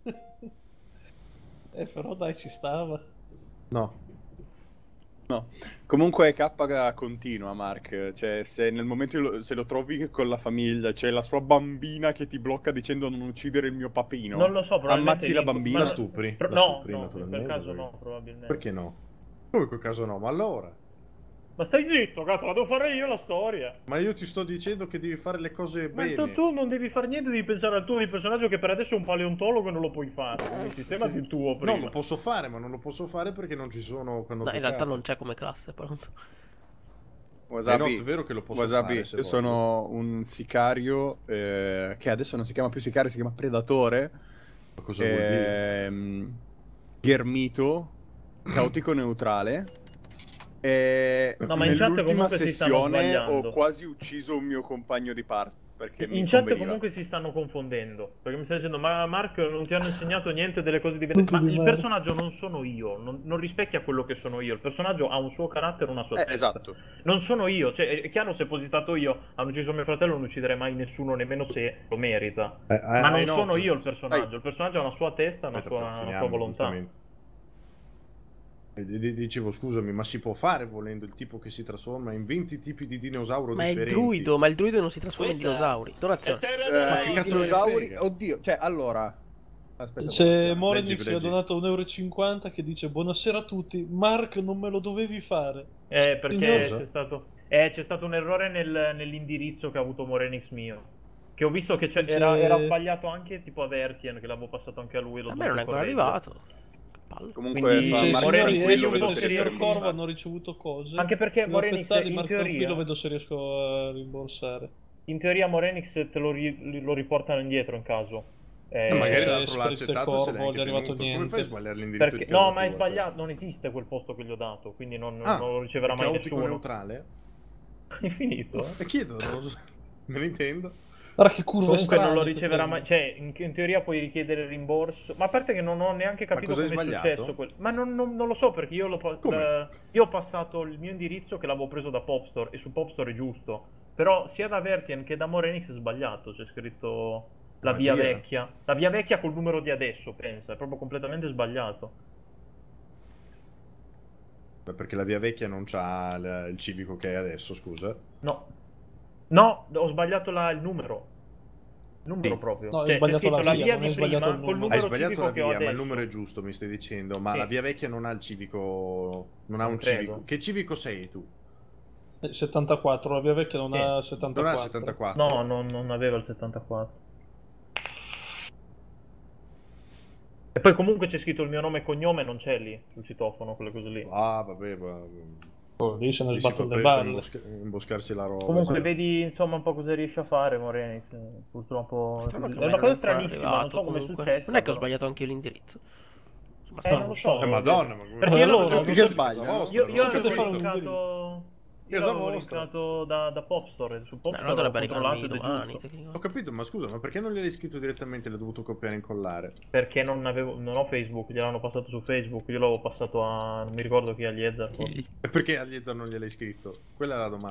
Eh, però dai, ci stava. No. No. Comunque K continua, Mark. Cioè, se nel momento lo, se lo trovi con la famiglia, c'è la sua bambina che ti blocca dicendo non uccidere il mio papino. Non lo so, probabilmente Ammazzi la lì- bambina. ma- La stupri? Pro- La no, stupri, no, in naturalmente, quel caso perché- no, probabilmente. Perché no? Come in quel caso no? Ma allora? Ma stai zitto, gatto, la devo fare io la storia. Ma io ti sto dicendo che devi fare le cose Ma bene. tu, tu non devi fare niente, devi pensare al tuo di personaggio che per adesso è un paleontologo e non lo puoi fare. Quindi sistemati il tuo prima. No, lo posso fare, ma non lo posso fare perché non ci sono quando No, in realtà toccato. non c'è come classe, pronto. Wasabi, Eh no, è vero che lo posso Wasabi, fare se io sono un sicario eh, che adesso non si chiama più sicario, si chiama predatore. Ma cosa vuol dire? Ehm, Ghermito, caotico neutrale. E No, ma in chat nell'ultima comunque si stanno sessione sbagliando. ho quasi ucciso un mio compagno di parte perché mi In chat conveniva. comunque si stanno confondendo. Perché mi stai dicendo, ma Mark non ti hanno insegnato niente delle cose diverse. Ma Tutti di il Mark. personaggio non sono io, non, non rispecchia quello che sono io. Il personaggio ha un suo carattere, una sua Eh, testa. esatto. Non sono io, cioè è chiaro, se fossi stato io, hanno ucciso mio fratello, non ucciderei mai nessuno, nemmeno se lo merita. Eh, eh, Ma non hai sono noto? io il personaggio, Dai. il personaggio ha una sua testa, una Aspetta, sua, una finiamo, sua volontà. giustamente. E di- di- Dicevo, scusami, ma si può fare volendo il tipo che si trasforma in venti tipi di dinosauro Ma è il differenti? druido, ma il druido non si trasforma in dinosauri. Donazione. Eh, che I cazzo me ne dinosauri, frega? oddio, cioè allora. Aspetta, C'è attenzione. Morenix leggi, che ha leggi. donato un euro e cinquanta che dice: buonasera a tutti, Mark non me lo dovevi fare. Eh, perché Signor- c'è stato, eh, c'è stato un errore nel- nell'indirizzo che ha avuto Morenix mio. Che ho visto che c'è- Dice- era, era sbagliato anche tipo a Vertien, che l'avevo passato anche a lui. L'ho A me non è dovuto ancora correggere. arrivato. Che palle. Comunque Quindi- fa Dice, Mark signori, Morenix, esce io un vedo po' se il signor riesco a Corvo, rimborsare. hanno ricevuto cose. Anche perché Devo Morenix, pezzarli, in Marco teoria- tranquillo, vedo se riesco a rimborsare. In teoria Morenix te lo, ri- lo riportano indietro in caso. Eh, Eh, magari Eh, l'altro l'ha Spritz e accettato e se l'è Corvo, anche gli è arrivato tenuto. Come niente. fai a sbagliare l'indirizzo perché, di casa no, ma è tua? sbagliato, non esiste quel posto che gli ho dato, quindi non, Ah, non lo riceverà è mai caotico nessuno. neutrale? È finito? E chiedo, non lo so. Me ne intendo. Guarda che curva Comunque non lo strane che riceverà prende. mai, cioè in, in teoria puoi richiedere il rimborso, ma a parte che non ho neanche capito cosa è come è sbagliato? successo quel- ma non, non- non lo so perché io, l'ho pa- Come? eh, io ho passato il mio indirizzo che l'avevo preso da Popstore e su Popstore è giusto, però sia da Vertien che da Morenix è sbagliato, c'è scritto la via Magia. vecchia, la via vecchia col numero di adesso, pensa, è proprio completamente sbagliato. Beh, perché la via vecchia non c'ha il, il civico che è adesso, scusa. No, no, ho sbagliato la- il numero, il numero Sì. proprio, No, hai cioè c'è sbagliato scritto la la via, via non di hai sbagliato prima il col numero. numero Hai sbagliato civico la che ho via, ma il adesso. numero è giusto, mi stai dicendo. Ma Sì. la via vecchia non ha il civico. Non ha Non un credo. civico. Che civico sei tu? Eh, settantaquattro, la via vecchia non Sì. ha Non ha settantaquattro. il settantaquattro? No, non, non aveva il settantaquattro. E poi comunque c'è scritto il mio nome e cognome, non c'è lì sul citofono, quelle cose lì. Ah, vabbè, ma... Oh, lì se ne lì si fa sbattono le presto a balle. imbosca- imboscarsi la roba. Comunque sì. vedi insomma un po' cosa riesce a fare Morenix. Purtroppo Strano che è a me una non cosa ancora stranissima, non arrivato, so come è comunque. successo. Non è che ho però. sbagliato anche io l'indirizzo. Sembra Eh, strano. non lo so. Eh, madonna, ma Perché io Allora, l'avevo tutti non che so- sbagliano. Io, io Sapete avevo fare un linkato... Io Casa l'avevo vostra. linkato da, da Popstore, su Beh, Popstore allora ho dovrebbe controllato arrivarmi ed è domani, giusto. Ho tecnicamente. capito, ma scusa, ma perché non gliel'hai scritto direttamente? L'hai dovuto copiare e incollare? Perché non, avevo, non ho Facebook, gliel'hanno passato su Facebook, io l'avevo passato a... non mi ricordo chi, a Liezar. E perché a Liezar non gliel'hai scritto? Quella è la domanda.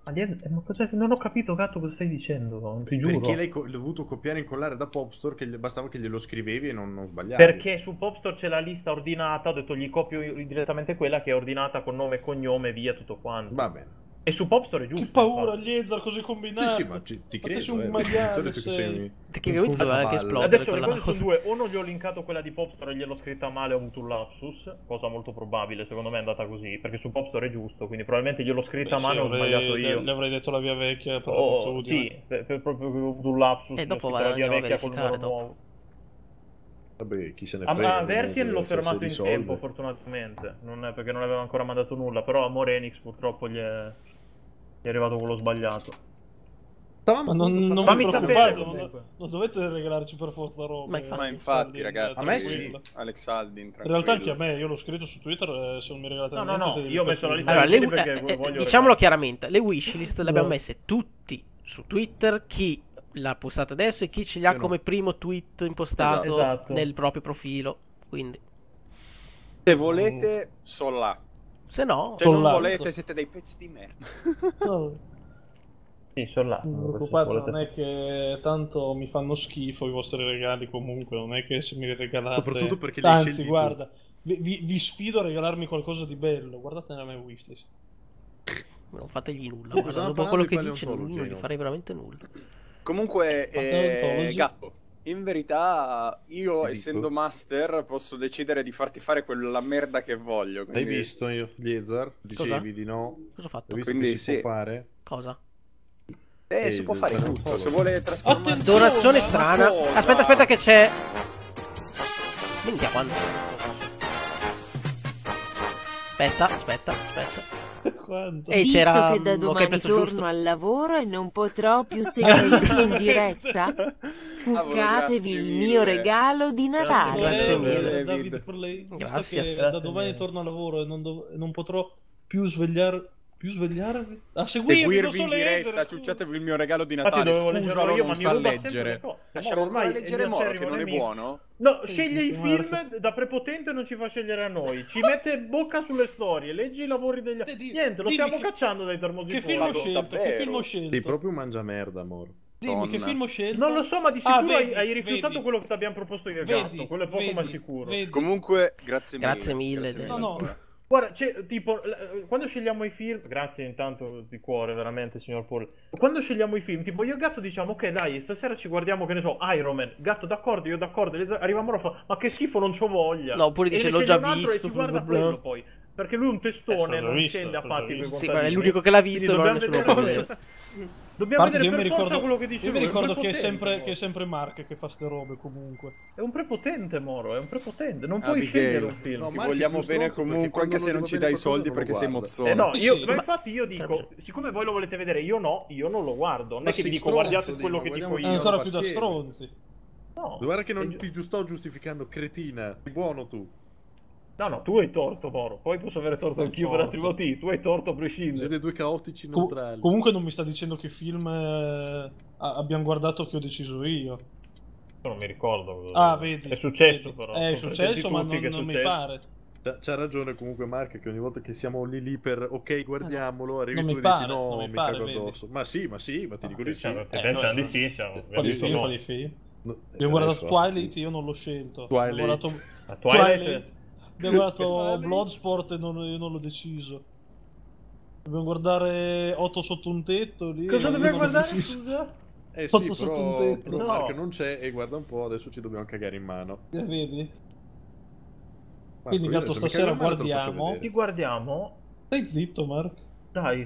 Ma niente, ma cosa... non ho capito, gatto, cosa stai dicendo, ti giuro. Perché l'hai co- l'hai dovuto copiare e incollare da Popstore, che gli- bastava che glielo scrivevi e non, non sbagliavi. Perché su Popstore c'è la lista ordinata, ho detto gli copio io direttamente quella che è ordinata con nome e cognome, via tutto quanto. Va bene. E su Popstore è giusto. Che paura, infatti. gli Ezra, così combinato. Sì, sì, ma ci- ti Ma te credo, sei un eh, maiale, ti ho detto che sei. sei Tecnicamente doveva anche cavallo. esplodere Adesso le quella cose sono cosa. due, o non gli ho linkato quella di Popstore e gliel'ho scritta male, ho avuto un lapsus, cosa molto probabile, secondo me è andata così, perché su Popstore è giusto, quindi probabilmente gliel'ho scritta Beh, male sì, e ho avrei- sbagliato io. Gli avrei detto la via vecchia per Oh, abitudine. sì, per, per proprio che ho avuto un lapsus, E gli ho dopo scritto la via andiamo a vecchia col numero verificare dopo. nuovo. Vabbè, chi se ne A, frega. a Vertien comunque, l'ho cioè, fermato si in risolve. tempo, fortunatamente, non è perché non aveva ancora mandato nulla, però a Morenix purtroppo gli è, gli è arrivato quello sbagliato. Ma non, non Fammi vi sapere, preoccupate, comunque. non, non dovete regalarci per forza roba. Ma infatti- Ma infatti, Saldi, ragazzi, A me sì. tranquillo. Alex Aldin, In tranquillo. realtà anche a me, io l'ho scritto su Twitter, eh, se non mi regalate No, no, niente, no, siete io ho messo la lista Allora, di le, quelli perché eh, eh, voglio diciamolo regalare. chiaramente, le wishlist le abbiamo No. messe tutti su Twitter, chi l'ha postata adesso e chi ce li ha Io no. come primo tweet impostato Esatto. nel proprio profilo. Quindi, Se volete, sono là. se no, Se non Collazzo. volete, siete dei pezzi di merda. No, Sì, sono là. non vi Se preoccupate, volete. non è che tanto mi fanno schifo i vostri regali comunque, non è che se mi regalate... Soprattutto perché li hai Anzi, scelti tu. guarda, vi, vi- vi sfido a regalarmi qualcosa di bello, guardate nella mia wishlist. non fategli nulla. Oh, Guarda, stavamo dopo quello che parlando di dice, non, paleontologi, non gli no? farei veramente nulla. Comunque, eh, Paleontologi. gatto, in verità io, Ti essendo dico. master, posso decidere di farti fare quella merda che voglio. L'hai quindi- visto io, Liezar? Dicevi Cosa? di no. Cosa ho fatto? Hai visto Quindi che si sì. può fare? Cosa? Eh, Eh, si può fare il tutto. paleontologo. Se vuole trasformarsi... Attenzione! Donazione ma strana. cosa? Aspetta, aspetta che c'è. Minchia, quando? Aspetta, aspetta, aspetta. Quanto? E Visto c'era che da mm, ok, domani pezzo torno giusto. al lavoro e non potrò più seguirvi in diretta, Cavolo, cuccatevi grazie il mille. mio regalo di Natale. Grazie Eh, mille, David David. Perley, visto Grazie. che Grazie da domani mille. torno a lavoro e non, dov- non potrò più svegliare più svegliarvi a seguirvi, non Seguirvi so in leggere, diretta, scusa. ciucciatevi il mio regalo di Infatti Natale. dovevo leggerlo Scusalo, io, non ma mi sa ruba sempre leggere. le cose. Lasciamo Moro, ancora ormai leggere il mio Moro, che acerrimo non è nemico. buono. No, Sì, sceglie sì, i sì, film Marco. da prepotente e non ci fa scegliere a noi. Ci mette bocca sulle storie, leggi i lavori degli altri. Te di- Niente, lo dimmi stiamo che- cacciando dai Che termosifoni. film ho Vado, scelto? Che davvero? film ho scelto? Sei proprio un mangiamerda, Moro. Dimmi che Donna. film ho scelto? Non lo so, ma di Ah, sicuro hai- vedi, hai rifiutato vedi. quello che ti abbiamo proposto io e Vedi, Gatto. Quello è poco vedi, ma sicuro. vedi. Comunque, grazie mille. Grazie mille, Grazie de- No, no. ancora. Guarda, c'è, tipo, l- quando scegliamo i film, grazie intanto di cuore, veramente, signor Paul. Quando scegliamo i film, tipo, io e Gatto diciamo, ok, dai, stasera ci guardiamo, che ne so, Iron Man. Gatto, d'accordo, io d'accordo. E arriva Moro e fa, ma che schifo, non c'ho voglia. No, oppure E dice, ne l'ho sceglie già un altro visto, E si guarda bla bla bla. quello poi. Perché lui è un testone, Eh, l'ho non visto, scende a l'ho patti già con i visto. Sì, contadini. ma è l'unico che l'ha visto Quindi e non ha dobbiamo nessuno vedere cosa. quello. Dobbiamo A parte vedere che io per mi forza ricordo, quello che dice io mi lui, è un ricordo che è prepotente, sempre, Moro. che è sempre Mark che fa ste robe comunque. È un prepotente, Moro, è un prepotente. Non Ah, puoi Abigail, scegliere un film. No, ti Mark è vogliamo più bene stronzo, perché comunque, quando anche se non non gli ci va dai bene soldi qualcosa perché sei non lo guarda. mozzone. Eh no, Sì, io, sì. ma Ma- infatti io dico, siccome voi lo volete vedere, io no, io non lo guardo. Non Ma è che vi sei dico stronzo, guardate Dino, quello che dico guardiamoci È io. ancora va più da assieme. stronzi. No, Guarda che è non gi- ti giu- sto giustificando, cretina. Sei buono tu. No, no, tu hai torto, Moro. Poi posso avere torto Ho anch'io per torto. altri motivi. Tu hai torto a prescindere. Siete due caotici Com- neutrali. comunque non mi sta dicendo che film eh, a- abbiamo guardato che ho deciso io. Non mi ricordo. Ah, vedi. È successo, vedi. però. È Sono successo, ma presenti tutti non, che è non mi successo. pare. C'ha, c'ha ragione comunque Mark che ogni volta che siamo lì lì per ok guardiamolo, arrivi non tu mi e dici pare, no, non mi mi pare, cago vedi. addosso. Ma sì, ma sì, ma ti dico di sì. Siamo- Eh, pensiamo no, di no. sì, siamo. Quali abbiamo detto film, no. quali film? No, Abbiamo guardato adesso, Twilight, io non l'ho scelto. Twilight. Abbiamo guardato Ma Twilight? Twilight. Abbiamo guardato Twilight. Bloodsport e non, io non l'ho deciso. Dobbiamo guardare Otto sotto un tetto lì. Cosa io dobbiamo non l'ho guardare? deciso. Scusa? Eh sì, Sotto sotto un però, tetto. però No. Mark non c'è e guarda un po', adesso ci dobbiamo cagare in mano. Eh, vedi? Marco, Quindi, io gatto, adesso mi stasera cago in mano e te lo faccio guardiamo. vedere. Ti guardiamo? Stai zitto, Mark. Dai.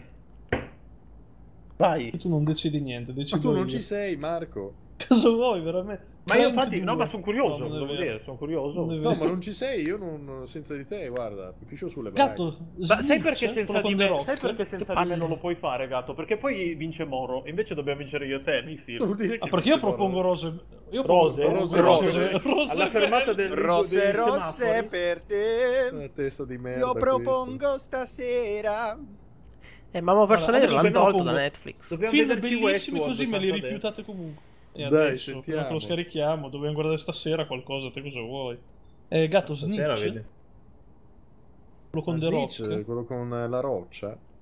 Vai. Tu non decidi niente, Ma decido tu non io. ci sei, Marco. Cosa vuoi, veramente? Ma C'è io anche infatti, due. no, ma sono curioso, No, non è devo vero. dire, sono curioso. Non è No, vero. ma non ci sei, io non senza di te, guarda, mi piscio sulle braghe. Gatto, Ma sai snitch, perché eh, senza quello di con me, The Rock. sai perché senza Che di me palle. non lo puoi fare, gatto? Perché poi vince Moro, e invece dobbiamo vincere io e te nei film. Vuol dire Ah, che perché io vince propongo Moro. rose. Io Rose, propongo rose, rose. rose. Alla fermata del Rose dei rosse semafori. per te. Una testa di merda. Io questo. propongo stasera. Eh, Mamma Personale adesso l'hanno ve ne tolto propongo. da Netflix. Dobbiamo Film vederci bellissimi Westworld, così me li tanto rifiutate comunque. E Dai, adesso, sentiamo. prima che lo scarichiamo, dobbiamo guardare stasera qualcosa, te cosa vuoi? Eh, gatto, Stasera, Snitch, vedi. quello con Ma The Snitch, Rock. quello con la roccia.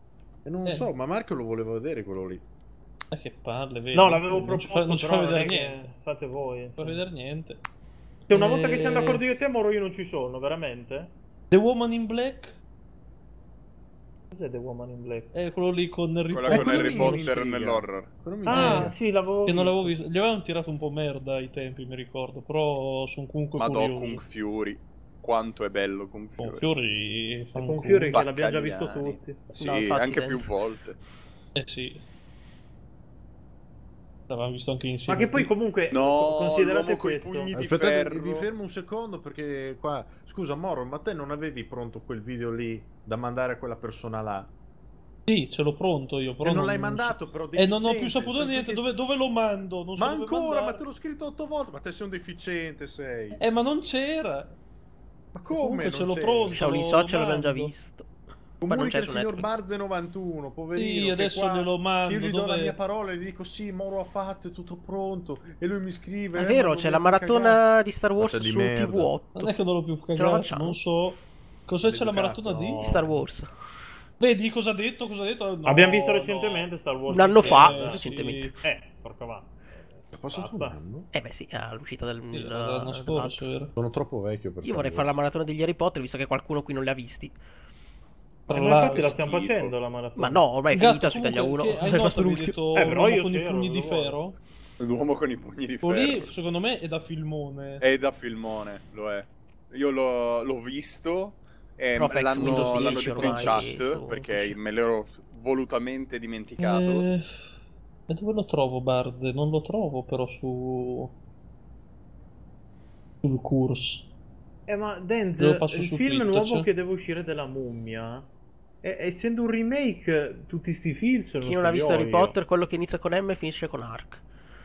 E non Eh. so, ma Marco lo voleva vedere quello lì. Eh, che palle, vedi? No, l'avevo non ci proposto, fa, non ci fa però non vedere è che- niente. Fate voi. Non fa vedere niente. Se una volta che Eh, siamo d'accordo io e te, Moro, io non ci sono, veramente? The Woman in Black Cos'è The Woman in Black? è quello lì con Harry Quella Eh, con quello Harry mi Potter intriga. nell'horror. Quello mi Ah, intriga. sì, l'avevo che non l'avevo visto. visto. Gli avevano tirato un po' merda ai tempi, mi ricordo. Però sono comunque Madò, curioso. Kung Fury. Quanto è bello Kung Con Fury. Fiori. Con fanculo. Fury che l'abbiamo già visto Baccagliani. tutti. Sì, No, infatti, anche Denzel. più volte. Eh sì. L'avevamo visto anche insieme. Ma che poi comunque No, considerate l'uomo coi questo. pugni di Aspettate, ferro. vi fermo un secondo perché qua... Scusa, Moro, ma te non avevi pronto quel video lì da mandare a quella persona là? Sì, ce l'ho pronto io. Però E non l'hai mandato, però E non ho deficiente, più saputo sai niente. perché- Dove, dove lo mando? Non so Ma dove ancora, mandare. ma te l'ho scritto otto volte. Ma te sei un deficiente, sei. Eh, ma non c'era. Ma come? comunque non ce l'ho c'è? pronto. Shaolin lo Social l'abbiamo già mando. visto. Poi non Comunica c'è il su signor Netflix. Barze novantuno, poverino. Sì, che adesso qua- glielo mando, che io gli do la dov'è? mia parola e gli dico sì, Moro ha fatto, è tutto pronto. E lui mi scrive. È eh, vero, ma c'è la non mi maratona cagare. di Star Wars Faccia di su merda. T V otto. Non è che non l'ho più Ce la cagato. facciamo? Non so. Cos'è c'è la Maleducato, maratona no. di? Star Wars. Vedi cosa ha detto? Cosa ha detto? No, Abbiamo visto no. recentemente Star Wars. Un anno fa, Eh, recentemente. sì. Eh, porca va. È passato un Basta. anno? Eh beh sì, all'uscita del... Sì, del- l'anno scorso dell'altro. era. Sono troppo vecchio per Io vorrei Star fare la Wars. maratona degli Harry Potter, visto che qualcuno qui non li ha visti. Tra Eh, ma infatti l'altro- la stiamo schifo. facendo la maratona. Ma no, ormai è Gatto, finita su Italia comunque, uno. che hai È rimasto notato, l'ultimo. detto Eh, però l'uomo io con i c'ero, pugni di lo vuole. ferro? L'uomo con i pugni di Quello ferro. lì, secondo me, è da filmone. È da filmone, lo è. Io l'ho, l'ho visto e Però Fex Windows l'hanno, l'hanno dieci detto in ormai chat su- perché me l'ero volutamente dimenticato. Eh, E dove lo trovo, Barze? Non lo trovo però su... sul course. Eh, ma Te Denzel, lo passo il su film Twitch. nuovo che deve uscire della mummia, e- essendo un remake, tutti sti film sono Chi non ha visto io, Harry io. Potter, quello che inizia con M e finisce con Ark.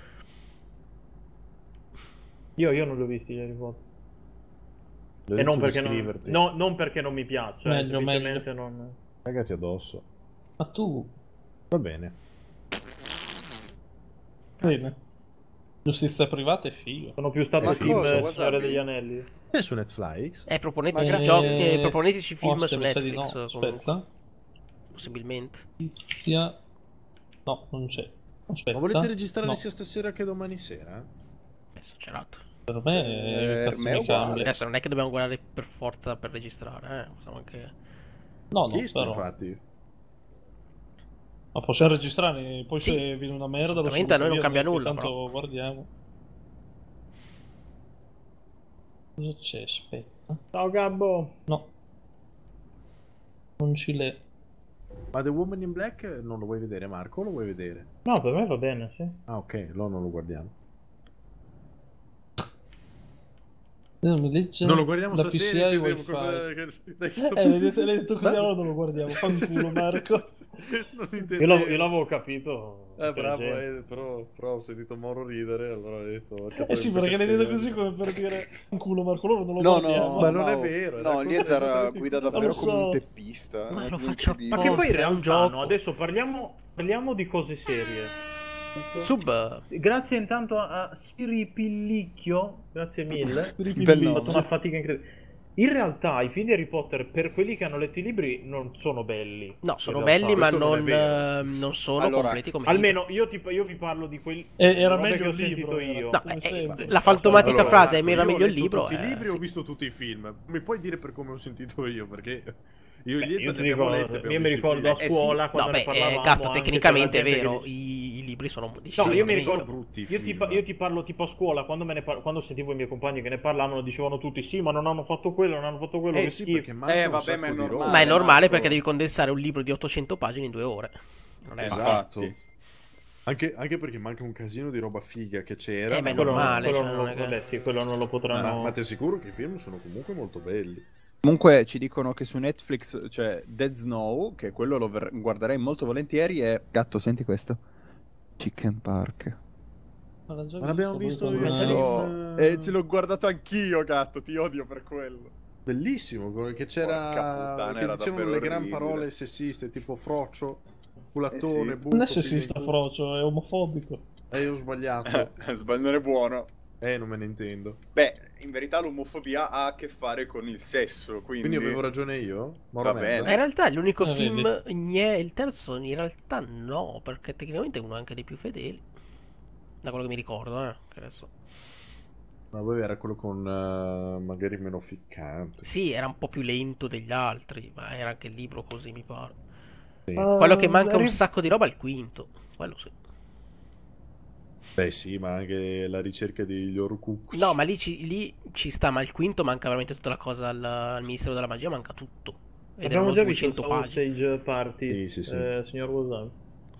Io, io non li ho visti gli Harry Potter. L'ho E detto non di perché non, scriverti. no, non perché non mi piaccia, eh, Meglio, semplicemente non... Cagati addosso. Ma tu... Va bene. Bene. Giustizia privata è figo. Sono più stato Ma film cosa, Signore Wasabi? degli Anelli. È su Netflix? Eh, proponeteci, Eh, giochi, eh, proponeteci film forse su mi sa di Netflix. no. comunque, Aspetta. possibilmente. Giustizia... No, non c'è. Aspetta. Ma volete registrare No, sia stasera che domani sera? Adesso c'è l'altro. per me, Eh, cazzo per me è mi uguale. cambia. Adesso non è che dobbiamo guardare per forza per registrare, eh. Possiamo anche... No, no, Visto, però... infatti. Ma possiamo registrare, poi Sì, se viene una merda lo assolutamente, a noi non via, cambia perché nulla, tanto però. guardiamo. Cosa c'è? Aspetta. Ciao Gabbo. No. Non ci le... Ma The Woman in Black non lo vuoi vedere, Marco? O lo vuoi vedere? No, per me va bene, sì. Ah, ok, allora non lo guardiamo. Non mi dice... Non lo guardiamo la stasera, P C I intendevo wifi. cosa... che- dai, Eh, vedete, l'hai detto così, allora non lo guardiamo. Fanculo, Marco. Non Io, intendevo. l'avevo- io l'avevo capito. Eh, bravo, intelligente. eh, però, però ho sentito Moro ridere, allora ho detto... Eh sì, perché l'hai detto così come per dire... Fanculo, Marco, loro non lo No, guardiamo. no, Ma non no, è vero, era No, cosa Liezar esattamente guida così. davvero Non lo come un so. teppista. Ma è lo faccio incredibile. Ma che poi in Forse è un realtà, gioco. no, adesso parliamo, parliamo di cose serie. Sub... Grazie intanto a Spiripillicchio, grazie mille. Bel Ho fatto nome. una fatica incredibile. In realtà i film di Harry Potter, per quelli che hanno letto i libri, non sono belli. No, sono In belli, realtà. ma questo non è non, vero. eh, non sono Allora, completi come Almeno io, ti, io vi parlo di quelli Eh, era robe meglio che ho il libro, sentito era. io. No, come eh, sempre. la fantomatica Allora, frase è Marco, era io ho meglio il letto libro. tutti i eh, libri, ho sì. visto tutti i film. Mi puoi dire per come ho sentito io? Perché io e Beh, Liezar io ne ti abbiamo dico, letti, abbiamo io mi visto i ricordo a film. Eh, sì. scuola No, quando beh, ne parlavamo eh, gatto, anche tecnicamente è per la gente vero, che i, i libri sono No, sì, io mi sì, ricordo, sono brutti i io ti, film. pa- io ti parlo tipo a scuola, quando, me ne par- quando sentivo i miei compagni che ne parlavano, dicevano tutti sì, ma non hanno fatto quello, non hanno fatto quello, Eh che sì, schifo. perché manca Eh, un vabbè, sacco ma è di normale. roba. Ma è normale Marco. perché devi condensare un libro di ottocento pagine in due ore. Non è Esatto. facile. Esatto. Anche, anche perché manca un casino di roba figa che c'era. Eh, ma è quello, normale, quello cioè, non non lo, è che- vabbè, sì, quello non lo potranno... Ma, ma ti assicuro che i film sono comunque molto belli. Comunque ci dicono che su Netflix c'è Dead Snow, che quello lo ver- guarderei molto volentieri, e... Gatto, senti questo. Chicken Park. Ma l'ha già Ma l'abbiamo visto poi io. quando- Sì. So. film- E ce l'ho guardato anch'io, Gatto, ti odio per quello. Bellissimo, che Porca c'era puttana, che era dicevano davvero le gran orribile. parole sessiste, tipo froccio, culattone, Eh sì. butto, Non è sessista, figlio in culo. Frocio, è omofobico. E io ho sbagliato. Sbagliare buono. Eh, non me ne intendo. Beh, in verità l'omofobia ha a che fare con il sesso, quindi... Quindi avevo ragione io? Moro Va merda. bene. Ma in realtà l'unico Ah, film, vedi. gnè, il terzo in realtà no, perché tecnicamente è uno anche dei più fedeli. Da quello che mi ricordo, eh. Che adesso... Ma poi era quello con eh, magari meno ficcante. Sì, era un po' più lento degli altri, ma era anche il libro così, mi pare. Sì. Quello che manca un ri- sacco di roba è il quinto. Quello sì. Beh sì, ma anche la ricerca degli Horcrux. No, ma lì ci, lì ci sta, ma il quinto manca veramente tutta la cosa al, al Ministero della Magia, manca tutto. Ed Abbiamo erano già visto duecento pagine. Sausage Party, Sì, sì, sì. eh, signor Wasabi.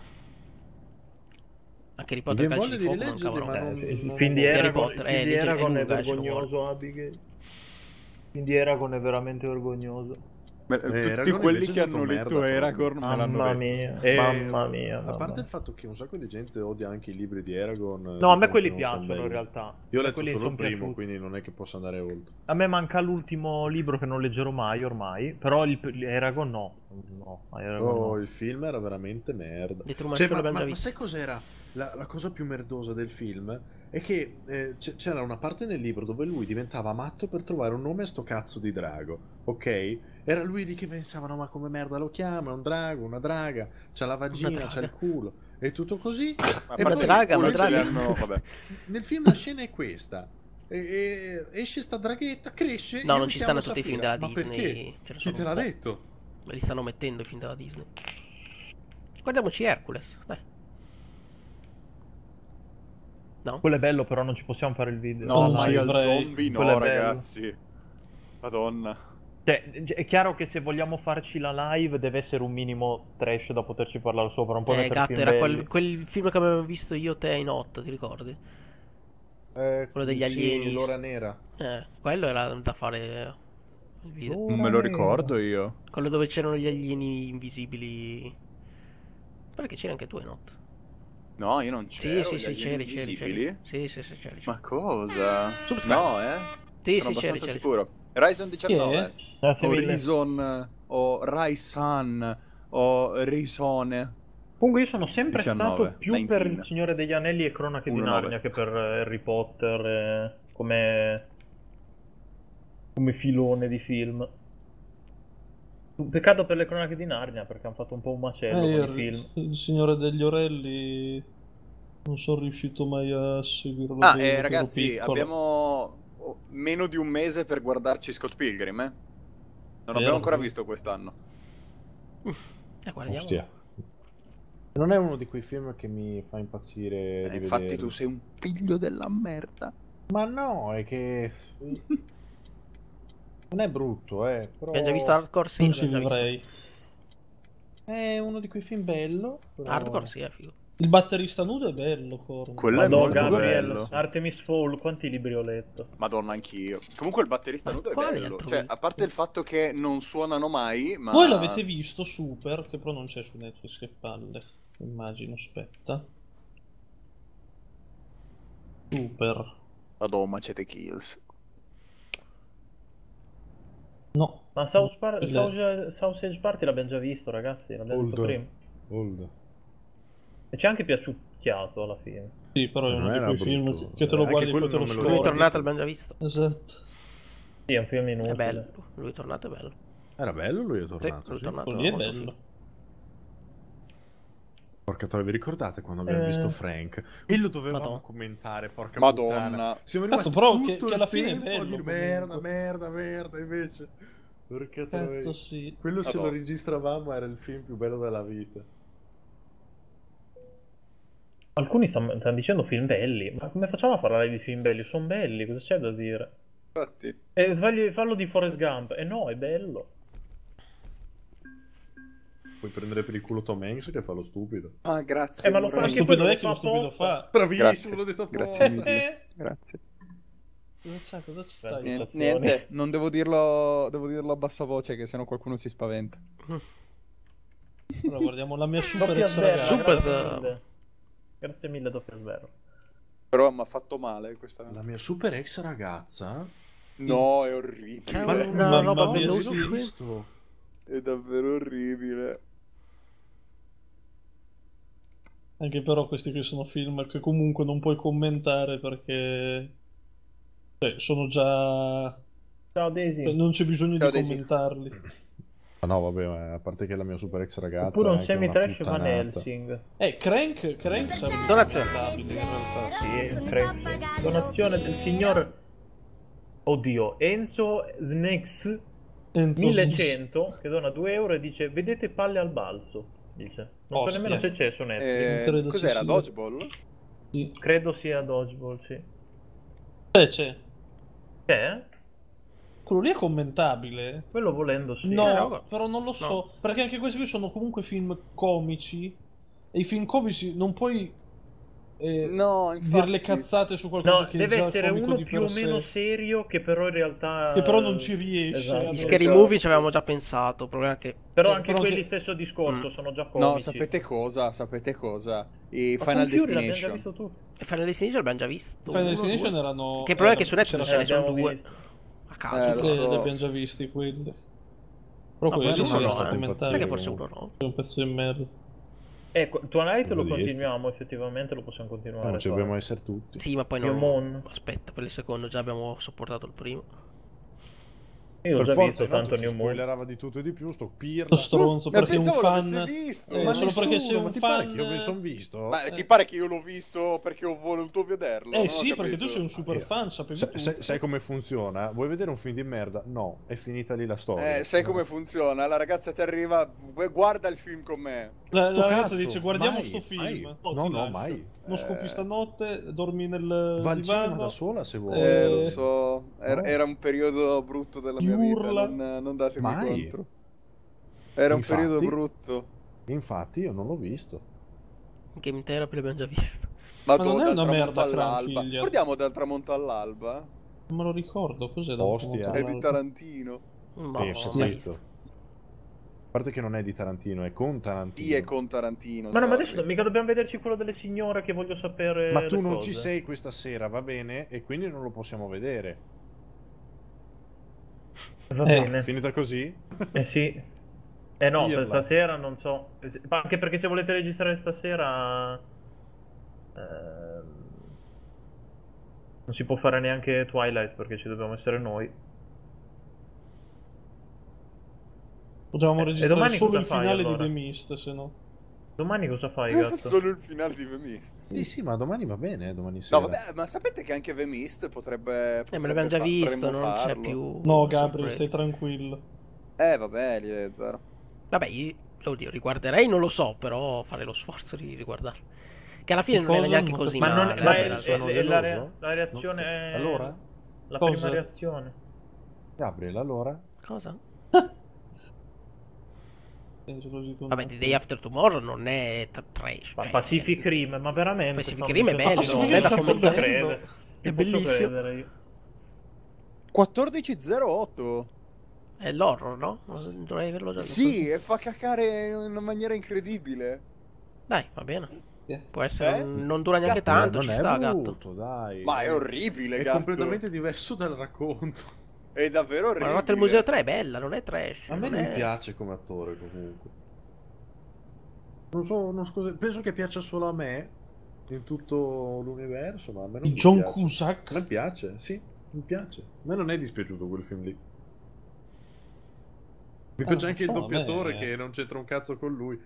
Anche Harry Mi Potter viene Calci voglia di di Fuoco mancava rileggerli, ma roba. non... Eh, il non- film di Harry Eragon, Potter, il film eh, di legge- è Eragon è, lunga, ce ne vergognoso, Abigail. Il film di Eragon è veramente vergognoso. Beh, Eh, tutti Aragorn quelli invece che è stato hanno merda letto proprio. Aragorn me l'hanno Mamma detto. mia, Eh, mamma mia. A mamma parte mia. il fatto che un sacco di gente odia anche i libri di Aragorn. No, a dicono me che quelli non son piacciono in belli. realtà. Io ho A letto quelli solo son il primo, piaciuti. quindi non è che posso andare oltre. A me manca l'ultimo libro che non leggerò mai ormai, però il Eragon no. No, Eragon Oh, no. il film era veramente merda. Di Truman Cioè, Show ma, l'abbiamo ma- già ma sai visto. cos'era? La, la cosa più merdosa del film è che eh, c- c'era una parte nel libro dove lui diventava matto per trovare un nome a sto cazzo di drago, ok? Era lui lì che pensava, no, ma come merda lo chiama? È un drago, una draga, c'ha la vagina, draga. c'ha il culo, e tutto così. Ma a E Una parte poi il draga, culo ma ce li draga. hanno- vabbè. nel film la scena è questa. E, e- esce sta draghetta, cresce. No, io non mi ci chiamo stanno tutti i film Safira. della Ma Disney. perché? Ce ne Chi sono te un l'ha po'. detto? Me li stanno mettendo i film della Disney. Guardiamoci Hercules. Dai. No? Quello è bello, però non ci possiamo fare il video. No, Non ma ci al avrei. zombie Quello no, è bello. ragazzi. Madonna. Cioè, è chiaro che se vogliamo farci la live deve essere un minimo trash da poterci parlare sopra, non può Eh, mettere gatto, film era belli. quel, quel film che avevamo visto io, te in otto, ti ricordi? Eh, Quello degli sì, alieni. l'ora nera. Eh, quello era da fare il video. Non me lo ricordo io. Quello dove c'erano gli alieni invisibili. Perché c'eri anche tu in otto. No, io non Sì, c'ero. sì, gli sì, alieni c'eri, c'eri, invisibili? c'eri. Sì, sì, sì, c'eri. c'eri. Ma cosa? Subscribe. No, eh? Sì, Sono sì, c'eri, abbastanza c'eri. sicuro. Horizon diciannove. Grazie mille. Horizon o Raisan o Risone. Comunque io sono sempre diciannove, stato più per diciannove. Il Signore degli Anelli e Cronache di uno nove. Narnia che per eh, Harry Potter eh, come come filone di film. Un peccato per le Cronache di Narnia perché hanno fatto un po' un macello Eh, con i il, film. il Signore degli Orelli non sono riuscito mai a seguirlo Ah, bene, eh, ero ragazzi, piccolo. abbiamo oh, meno di un mese per guardarci Scott Pilgrim, eh? Non Vero, abbiamo ancora vero. visto quest'anno. Eh, guardiamo. Ostia. Non è uno di quei film che mi fa impazzire Eh, di infatti vederlo. tu sei un figlio della merda. Ma no, è che... non è brutto, eh. Però... Abbiamo già visto Hardcore? Sì, Non ci l'abbiamo già vivrei. visto. È uno di quei film bello. Però... Hardcore sì, è figo. Il batterista nudo è bello, Corno. Quello è Madonna, molto Gabriel, bello. Artemis Fowl, quanti libri ho letto? Madonna, anch'io. Comunque il batterista Ma nudo è quali bello. altro Cioè, video? a parte il fatto che non suonano mai, ma... Voi l'avete visto Super, che però non c'è su Netflix, che palle. Immagino, aspetta. Super. Madonna, Macete Kills. No. Ma South Par- Il- Sausage Sausage Party l'abbiamo già visto, ragazzi, l'abbiamo detto Old. prima. Old. E ci è anche piaciucchiato alla fine. Sì, però è Non uno di era quei film brutto. che, che te lo Anche guardi e quello poi te lo non me lo Lui è scordi. tornato, l'abbiamo già visto. Esatto. Sì, è un film inutile. È bello. Lui è tornato, è bello. Era bello lui è Sì, tornato, lui è sì. tornato. Quello lì è molto bello. figo. Porca troia, vi ricordate quando abbiamo Eh. visto Frank? E lo dovevamo Madonna. commentare, porca Madonna. puttana. Siamo Cazzo, rimasti però tutto che- il che alla fine è tempo a bello, dire comunque. merda, merda, merda, invece. Porca troia. Cazzo sì. Quello se lo Madonna. registravamo era il film più bello della vita. Alcuni stanno stanno dicendo film belli. Ma come facciamo a parlare di film belli? Sono belli, cosa c'è da dire? Infatti. E sbagli, fallo di Forrest Gump. E no, è bello. Puoi prendere per il culo Tom Hanks che fa lo stupido. Ah, grazie. Eh, ma lo fa Ma Murray. anche stupido quello, è lo che lo fa stupido apposta. fa. Bravissimo, Grazie, l'ho detto grazie apposta. mille. Grazie. Cosa c'è? Cosa c'è? Niente. Niente, Citazioni. niente, non devo dirlo, devo dirlo a bassa voce che sennò qualcuno si spaventa. Allora, guardiamo la mia super Doppia ex sberla, ragazza. Super grazie s- mille. Grazie mille, doppia sberla. Però mi ha fatto male questa. La mia super ex ragazza? No, è orribile. È Ma- una mamma roba mia, veloce. sì. L'ho visto. È davvero orribile. Anche però questi qui sono film che comunque non puoi commentare perché Cioè, sono già... Ciao Daisy. cioè, non c'è bisogno Ciao, di Daisy. commentarli. Ah, no, vabbè, ma a parte che la mia super ex ragazza Oppure è un anche una semi-trash Van puttanata. Helsing. Eh, Crank, Crank sarebbe Donazione. commentabile in realtà. Sì, Crank. Donazione del signor... Oddio, Enzo Snakes Enzo millecento che dona due euro e dice vedete palle al balzo. Dice. Non Ostia. so nemmeno se c'è su Netflix. Eh, credo cos'era? ci sia. Dodgeball? Sì. Credo sia Dodgeball, sì. Eh, c'è. C'è? Quello lì è commentabile. Quello volendo sì. No, Eh, no. però non lo so. Perché anche questi qui sono comunque film comici. E i film comici non puoi eh, No, infatti. dire le cazzate su qualcosa No, che deve è già essere comico uno di più per o meno sé. serio che però in realtà... Che però non ci riesce. Esatto. Gli Sì, scary esatto. movie ci avevamo già pensato. Il problema è che Però Eh, anche però quelli che- stesso discorso Mm. sono già comici. No, sapete cosa? Sapete cosa? I Ma Final Confury l'abbiamo già Destination. visto tutti. Final Destination l'abbiamo già visto. Final uno, Destination due. erano... Che il problema è che su erano- Netflix c'era- ce ne sono abbiamo due. visto. A caso. Eh, lo Eh, so. li abbiamo già visti quelli. Però Ma quelli forse sì, uno sono no, eh. commentari. Sai che forse uno no. È un pezzo di merda. Ecco, Twilight lo Cosa dici? continuiamo, effettivamente lo possiamo continuare. No, non ci a fare. dobbiamo essere tutti. Sì, ma poi Io non... Mon. Aspetta, per il secondo già abbiamo sopportato il primo. Io l'ho Per già forza, visto tanto tanto ci New Moon. spoilerava di tutto e di più, sto pirla. Sto stronzo, Ma perché un pensavo l'avessi fan... visto. Eh, Ma solo nessuno, perché sei ma un ti pare fan... che io me ne son visto? Ma Eh. ti pare che io l'ho visto perché ho voluto vederlo? Eh Non ho sì, perché capito. tu sei un super Eh, fan, sapevi Sai, tutto. sai- sai come funziona? Vuoi vedere un film di merda? No, è finita lì la storia. Eh, sai No. come funziona? La ragazza ti arriva, "Gu- guarda il film con me. La, la Sto ragazza cazzo, dice guardiamo mai, sto film. mai. Oh, No, ti no, lascio. mai. Non scopi Eh. stanotte, dormi nel Va al cinema divano. da sola se vuoi. Eh, Eh, lo so. Era, no. era un periodo brutto della Ti mia vita. urla. Non, non datemi Mai. contro. Era un Infatti. periodo brutto. Infatti io non l'ho visto. Game Therapy l'abbiamo già visto. Ma Ma non è dal una tramonto merda, all'alba. Cranchiglia. Guardiamo dal tramonto all'alba. Non me lo ricordo, cos'è da Ostia. È di Tarantino. Ma Sì, no, ho non l'ho visto. visto. A parte che non è di Tarantino, è con Tarantino. Sì, è con Tarantino. Ma no, ma sorry. adesso mica dobbiamo vederci quello delle signore che voglio sapere. Ma tu le non cose. ci sei questa sera, va bene? E quindi non lo possiamo vedere. Va Eh. bene. Finita così? Eh sì. Eh no, per Dirla. stasera non so. Eh sì, ma anche perché se volete registrare stasera. ehm, non si può fare neanche Twilight perché ci dobbiamo essere noi. Potevamo Eh, e registrare domani solo cosa il fai, finale allora? di The Mist, se no. Domani cosa fai, gatto? Solo il finale di The Mist. Sì, sì, ma domani va bene, domani sera. No, vabbè, ma sapete che anche The Mist potrebbe. Eh, me l'abbiamo già potrebbe fa- visto, potremmo non c'è farlo. più... No, Gabriel, sorpresa. stai tranquillo. Eh, vabbè, lì è zero. Vabbè, io oddio, riguarderei, non lo so, però fare lo sforzo di riguardarlo. Che alla fine Che non era cosa? neanche Non così Ma, non, male. ma eh, è, in realtà. è- sono è la, geloso? rea- la reazione No. è... Allora? La Cosa? prima reazione. Gabriel, allora? Cosa? Sei gelosito un Vabbè, attimo. The Day After Tomorrow non è t- trash. Ma cioè, Pacific Rim, ma veramente? Pacific sta- Rim è sta- bello, Pacific non Rim è da ci posso commentarlo. credere. Ci È posso bellissimo. credere io. quattordici zero otto. È l'horror, no? Non dovrei averlo già visto. Sì, e fa cacare in una maniera incredibile. Dai, va bene. Eh. Può essere, Eh? un- non dura neanche Gatto, tanto, non ci è sta, brutto, gatto. dai. Ma è orribile, È gatto. completamente diverso dal racconto. È davvero Ma orribile. la notte del museo tre è bella, non è trash. A me non non è... piace come attore comunque. Non so, non so, penso che piaccia solo a me in tutto l'universo, ma a me non mi John piace. Cusack? A me piace, sì, mi piace. A me non è dispiaciuto quel film lì. Mi piace non anche il so, a doppiatore me- che non c'entra un cazzo con lui.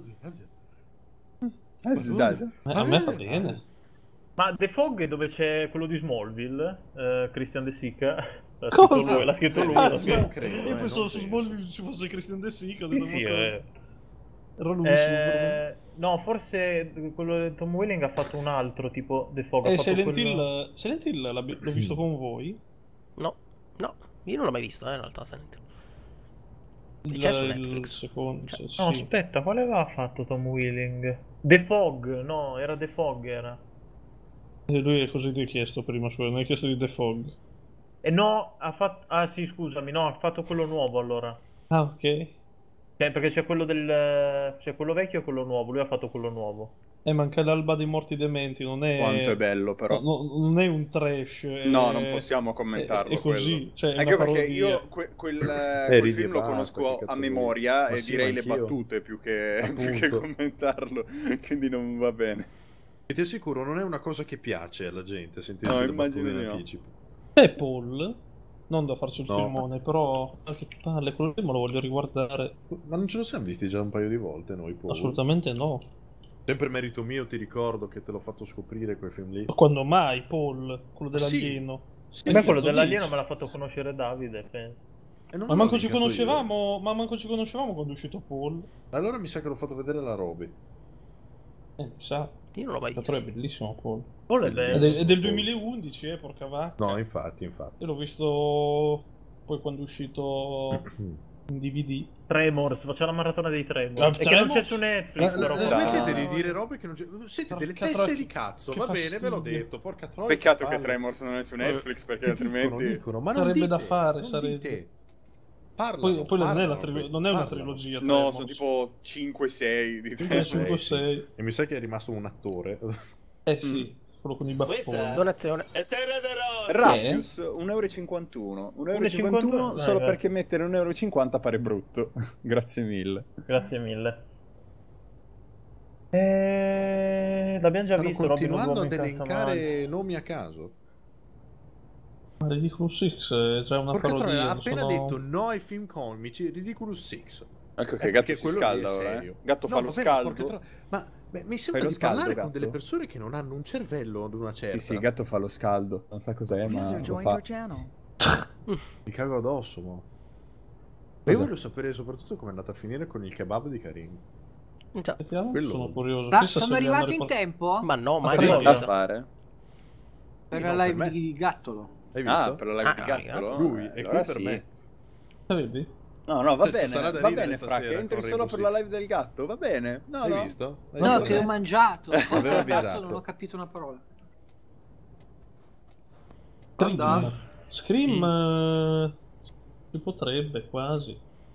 Eh, dai. Eh, a me va bene. Ma The Fog è dove c'è quello di Smallville, eh, Christian De Sica. L'ha Cosa? scritto lui, l'ha scritto lui. Ah, l'ha sì. scritto- Non credo, Io eh, pensavo non su penso. Smallville ci fosse Christian De Sica. ho Sì, detto, sì, ma cosa? eh. Era lui sicuro. Eh, no, forse quello di Tom Welling ha fatto un altro tipo The Fog. ha Eh, fatto Silent quello- Hill, Silent Hill l'abbi- l'ho visto con voi. No, no, io non l'ho mai visto, eh, in realtà. Silent Hill. Il, C'è su il Netflix. secondo, Cioè, sì. No, aspetta, quale aveva fatto Tom Welling? The Fog, no, era The Fog, era. E lui cosa ti ha chiesto prima? Sua? Non hai chiesto di The Fog. E no, ha fatto... Ah sì, scusami, no, ha fatto quello nuovo allora. Ah, ok. Cioè, perché c'è quello del... C'è quello vecchio e quello nuovo, lui ha fatto quello nuovo. Eh, manca l'alba dei morti dementi, non è... Quanto è bello, però. No, no, non è un trash. è- No, non possiamo commentarlo. È, è così, quello. cioè, è Anche una perché parodia. io que- quel, eh, Eh, quel ridi film e lo basta, conosco che a cazzo memoria vuoi? e Ma sì, direi ma le anch'io. battute più che, più che Appunto. commentarlo. Quindi non va bene. E ti assicuro, non è una cosa che piace alla gente sentirsi No, le immagino battute di in no. anticipo. C'è Paul, non da farci il No. filmone, però anche palle, quello lì me lo voglio riguardare. Ma non ce lo siamo visti già un paio di volte noi, Paul? Assolutamente no. Sempre merito mio, ti ricordo che te l'ho fatto scoprire quei film lì. Ma quando mai Paul, quello Sì. dell'alieno? Sì, A me quello cazzo dell'alieno dici? me l'ha fatto conoscere Davide, penso. E non Ma l'ho manco ci linkato io. conoscevamo, ma manco ci conoscevamo quando è uscito Paul. Allora mi sa che l'ho fatto vedere la Roby. Eh, mi sa. Io non l'ho mai visto. Però è bellissimo Paul. Paul è È bello. del, è del duemilaundici, eh, porca vacca. No, infatti, infatti. Io l'ho visto poi quando è uscito in D V D. Tremors, facciamo la maratona dei Tremors. Ah, E che non c'è Tremors? su Netflix, La, però. la, la Dai. smettete di dire robe che non c'è. Siete delle Porca teste troia, di cazzo. che Va bene, ve l'ho fastidio. detto. Porca troia. Peccato che palle. Tremors non è su Netflix, perché Che altrimenti... Dicono, dicono, ma non Sarebbe dite, da fare, non sarebbe. dite. Parlano, Poi, poi non, è la parlano tri- questi, non è una parlano. trilogia. No, Tremors. sono tipo cinque sei di cinque, Tremors. cinque, sei. E mi sa che è rimasto un attore. Eh sì, quello con i baffoni. Donazione. Raffius, un euro e cinquantuno. un euro e cinquantuno Dai, solo dai. perché mettere un euro e cinquanta pare brutto. Grazie mille. Grazie mille. E... L'abbiamo già Stanno visto Robin Hood continuando Uomo ad in Casa Male. elencare nomi a caso. Ma Ridiculous Six è già una Porca troia, parodia. ha non appena sono- detto no ai film comici, Ridiculous Six. Ecco Eh, che gatto perché si quello lì scalda è ora, serio. eh. Gatto No, fa lo vabbè, scaldo. porca troia. Ma beh, mi sembra lo di scaldo, parlare con gatto? delle persone che non hanno un cervello ad una certa. Sì, sì, gatto fa lo scaldo. Non sa cos'è, ma lo fa. Mi cago addosso, mo. Ma io Cosa? voglio sapere soprattutto come è andata a finire con il kebab di Karim. Già. Effettivamente Quello- sono curioso. Ah, Chissà se sono abbiamo arrivati in ripor- tempo? Ma no, ma Ma non l'ho che Da visto. fare? Per No, la per live me. di Gattolo. Hai visto? Ah, per la live Ah, di gattolo? Lui, Eh, è qui allora per sì. me. Vedi? No, no, va Cioè, bene, sarà da va ridere bene, Fra, stasera che entri con solo Rainbow per la Six. live del gatto, va bene? No, Hai no. visto? Hai No, visto? che ho mangiato. Avevo Gatto, avvisato. non ho capito una parola. Scream. Guarda. Scream eh, si potrebbe quasi.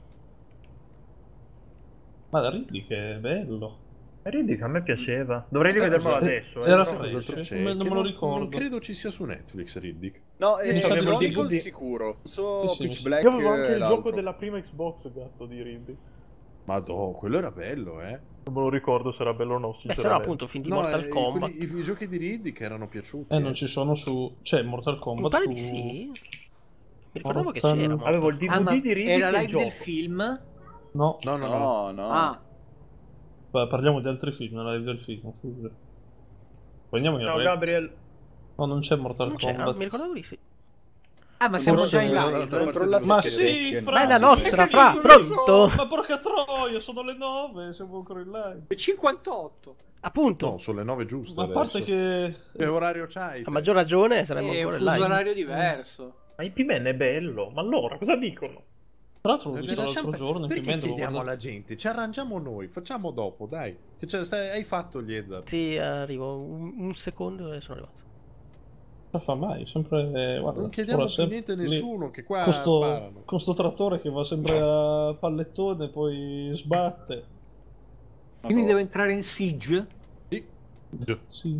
Ma da Riddick è bello. Riddick a me piaceva. Dovrei Cosa- rivedermelo adesso. eh, era però- sempre- Cos'altro esce? c'è? Non me- non Che me lo ricordo. Non credo ci sia su Netflix, Riddick. No, eh, Mi sa che lo Chronicle D V D. sicuro. So Sì, sì, Pitch sì. Black Io avevo anche e il l'altro. gioco della prima Xbox, gatto, di Riddick. Madò, quello era bello, eh. Non me lo ricordo se era bello o no, E se no, sinceramente. appunto, film di No, Mortal eh, Kombat. quelli- i, i giochi di Riddick erano piaciuti. Eh, non ci sono su. C'è Mortal Mi Kombat pare su. di sì. Mi ricordavo che Mortal- c'era. Mortal Avevo il D V D Ah, ma di Riddick è la e il live gioco. del film? No, No, no, no. No, no. Ah, Beh, parliamo di altri film, la live del film. scusa. Prendiamo il Ciao re- Gabriel. No, non c'è Mortal Non c'era, Kombat. mi ricordavo di sì. ah ma siamo Forse già in era- live. era- Contro la Ma scheda sì, vecchia, Fra, Ma è la sì, nostra, che Fra, cazzo pronto? ne so? Ma porca troia, sono le nove, siamo ancora in live. cinquantotto. Appunto, No, sono le nove giuste Ma a parte adesso. che. Che orario c'hai? a maggior ragione saremmo È un ancora in fuso live. orario diverso. Ma I P-Man è bello. Ma allora, cosa dicono? Tra l'altro l'ho Eh, visto lasciamo l'altro per- giorno. Perché imprimento, l'ho chiediamo guardato. alla gente? Ci arrangiamo noi, facciamo dopo, dai. Che c'è- stai- hai fatto gli Ezard. Sì, arrivo. Un, un secondo e sono arrivato. Non fa mai, sempre. Guarda, Non chiediamo ora più sempre niente a lì. nessuno, che qua Con sto, sparano. con sto trattore che va sempre a pallettone, poi sbatte. Quindi devo entrare in Siege. Sì.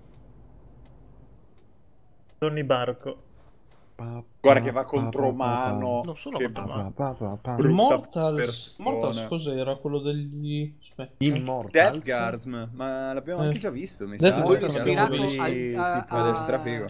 Torni barco. Guarda che va contro mano. Non sono Che contro mano. brutta Immortals, persona. Immortals cos'era? Quello degli. Aspetta. Immortals. Death Guardsm, ma l'abbiamo Eh. anche già visto, mi Death sa. Guard Che ispirato siamo quelli al- a- tipo a- è strafigo.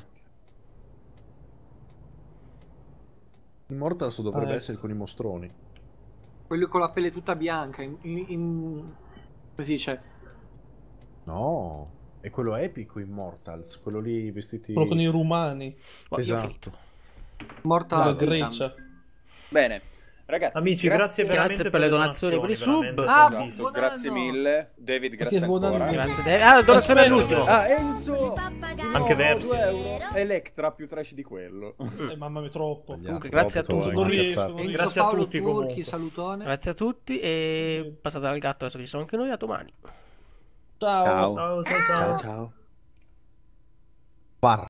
Immortals dovrebbe Ah, essere con i mostroni. Quello con la pelle tutta bianca. In, in, in- come si dice? No, è quello epico Immortals, quello lì vestiti... Quello con i rumani. Guarda, io ho Esatto. finito. Mortal La Titan. Grecia. Bene, ragazzi, Amici, grazie, veramente Grazie per le donazioni, per i sub. veramente. Ah, Esatto, buon grazie anno. mille. David, grazie Che buon ancora. anno. Grazie, David. Ah, donazione Aspetta, all'ultimo. aspetta. Ah, Enzo! Anche No, Versi. due euro. Electra più trash di quello. Eh, mamma mia, troppo. Comunque, grazie a Troppo, tutti. troppo, Non riesco, incazzato. non Enzo riesco. Grazie a Paolo tutti, Turchi, comunque. salutone. Grazie a tutti e passate dal gatto adesso che ci siamo anche noi. A domani. Ciao. Ciao, ciao, ciao. ciao. Par-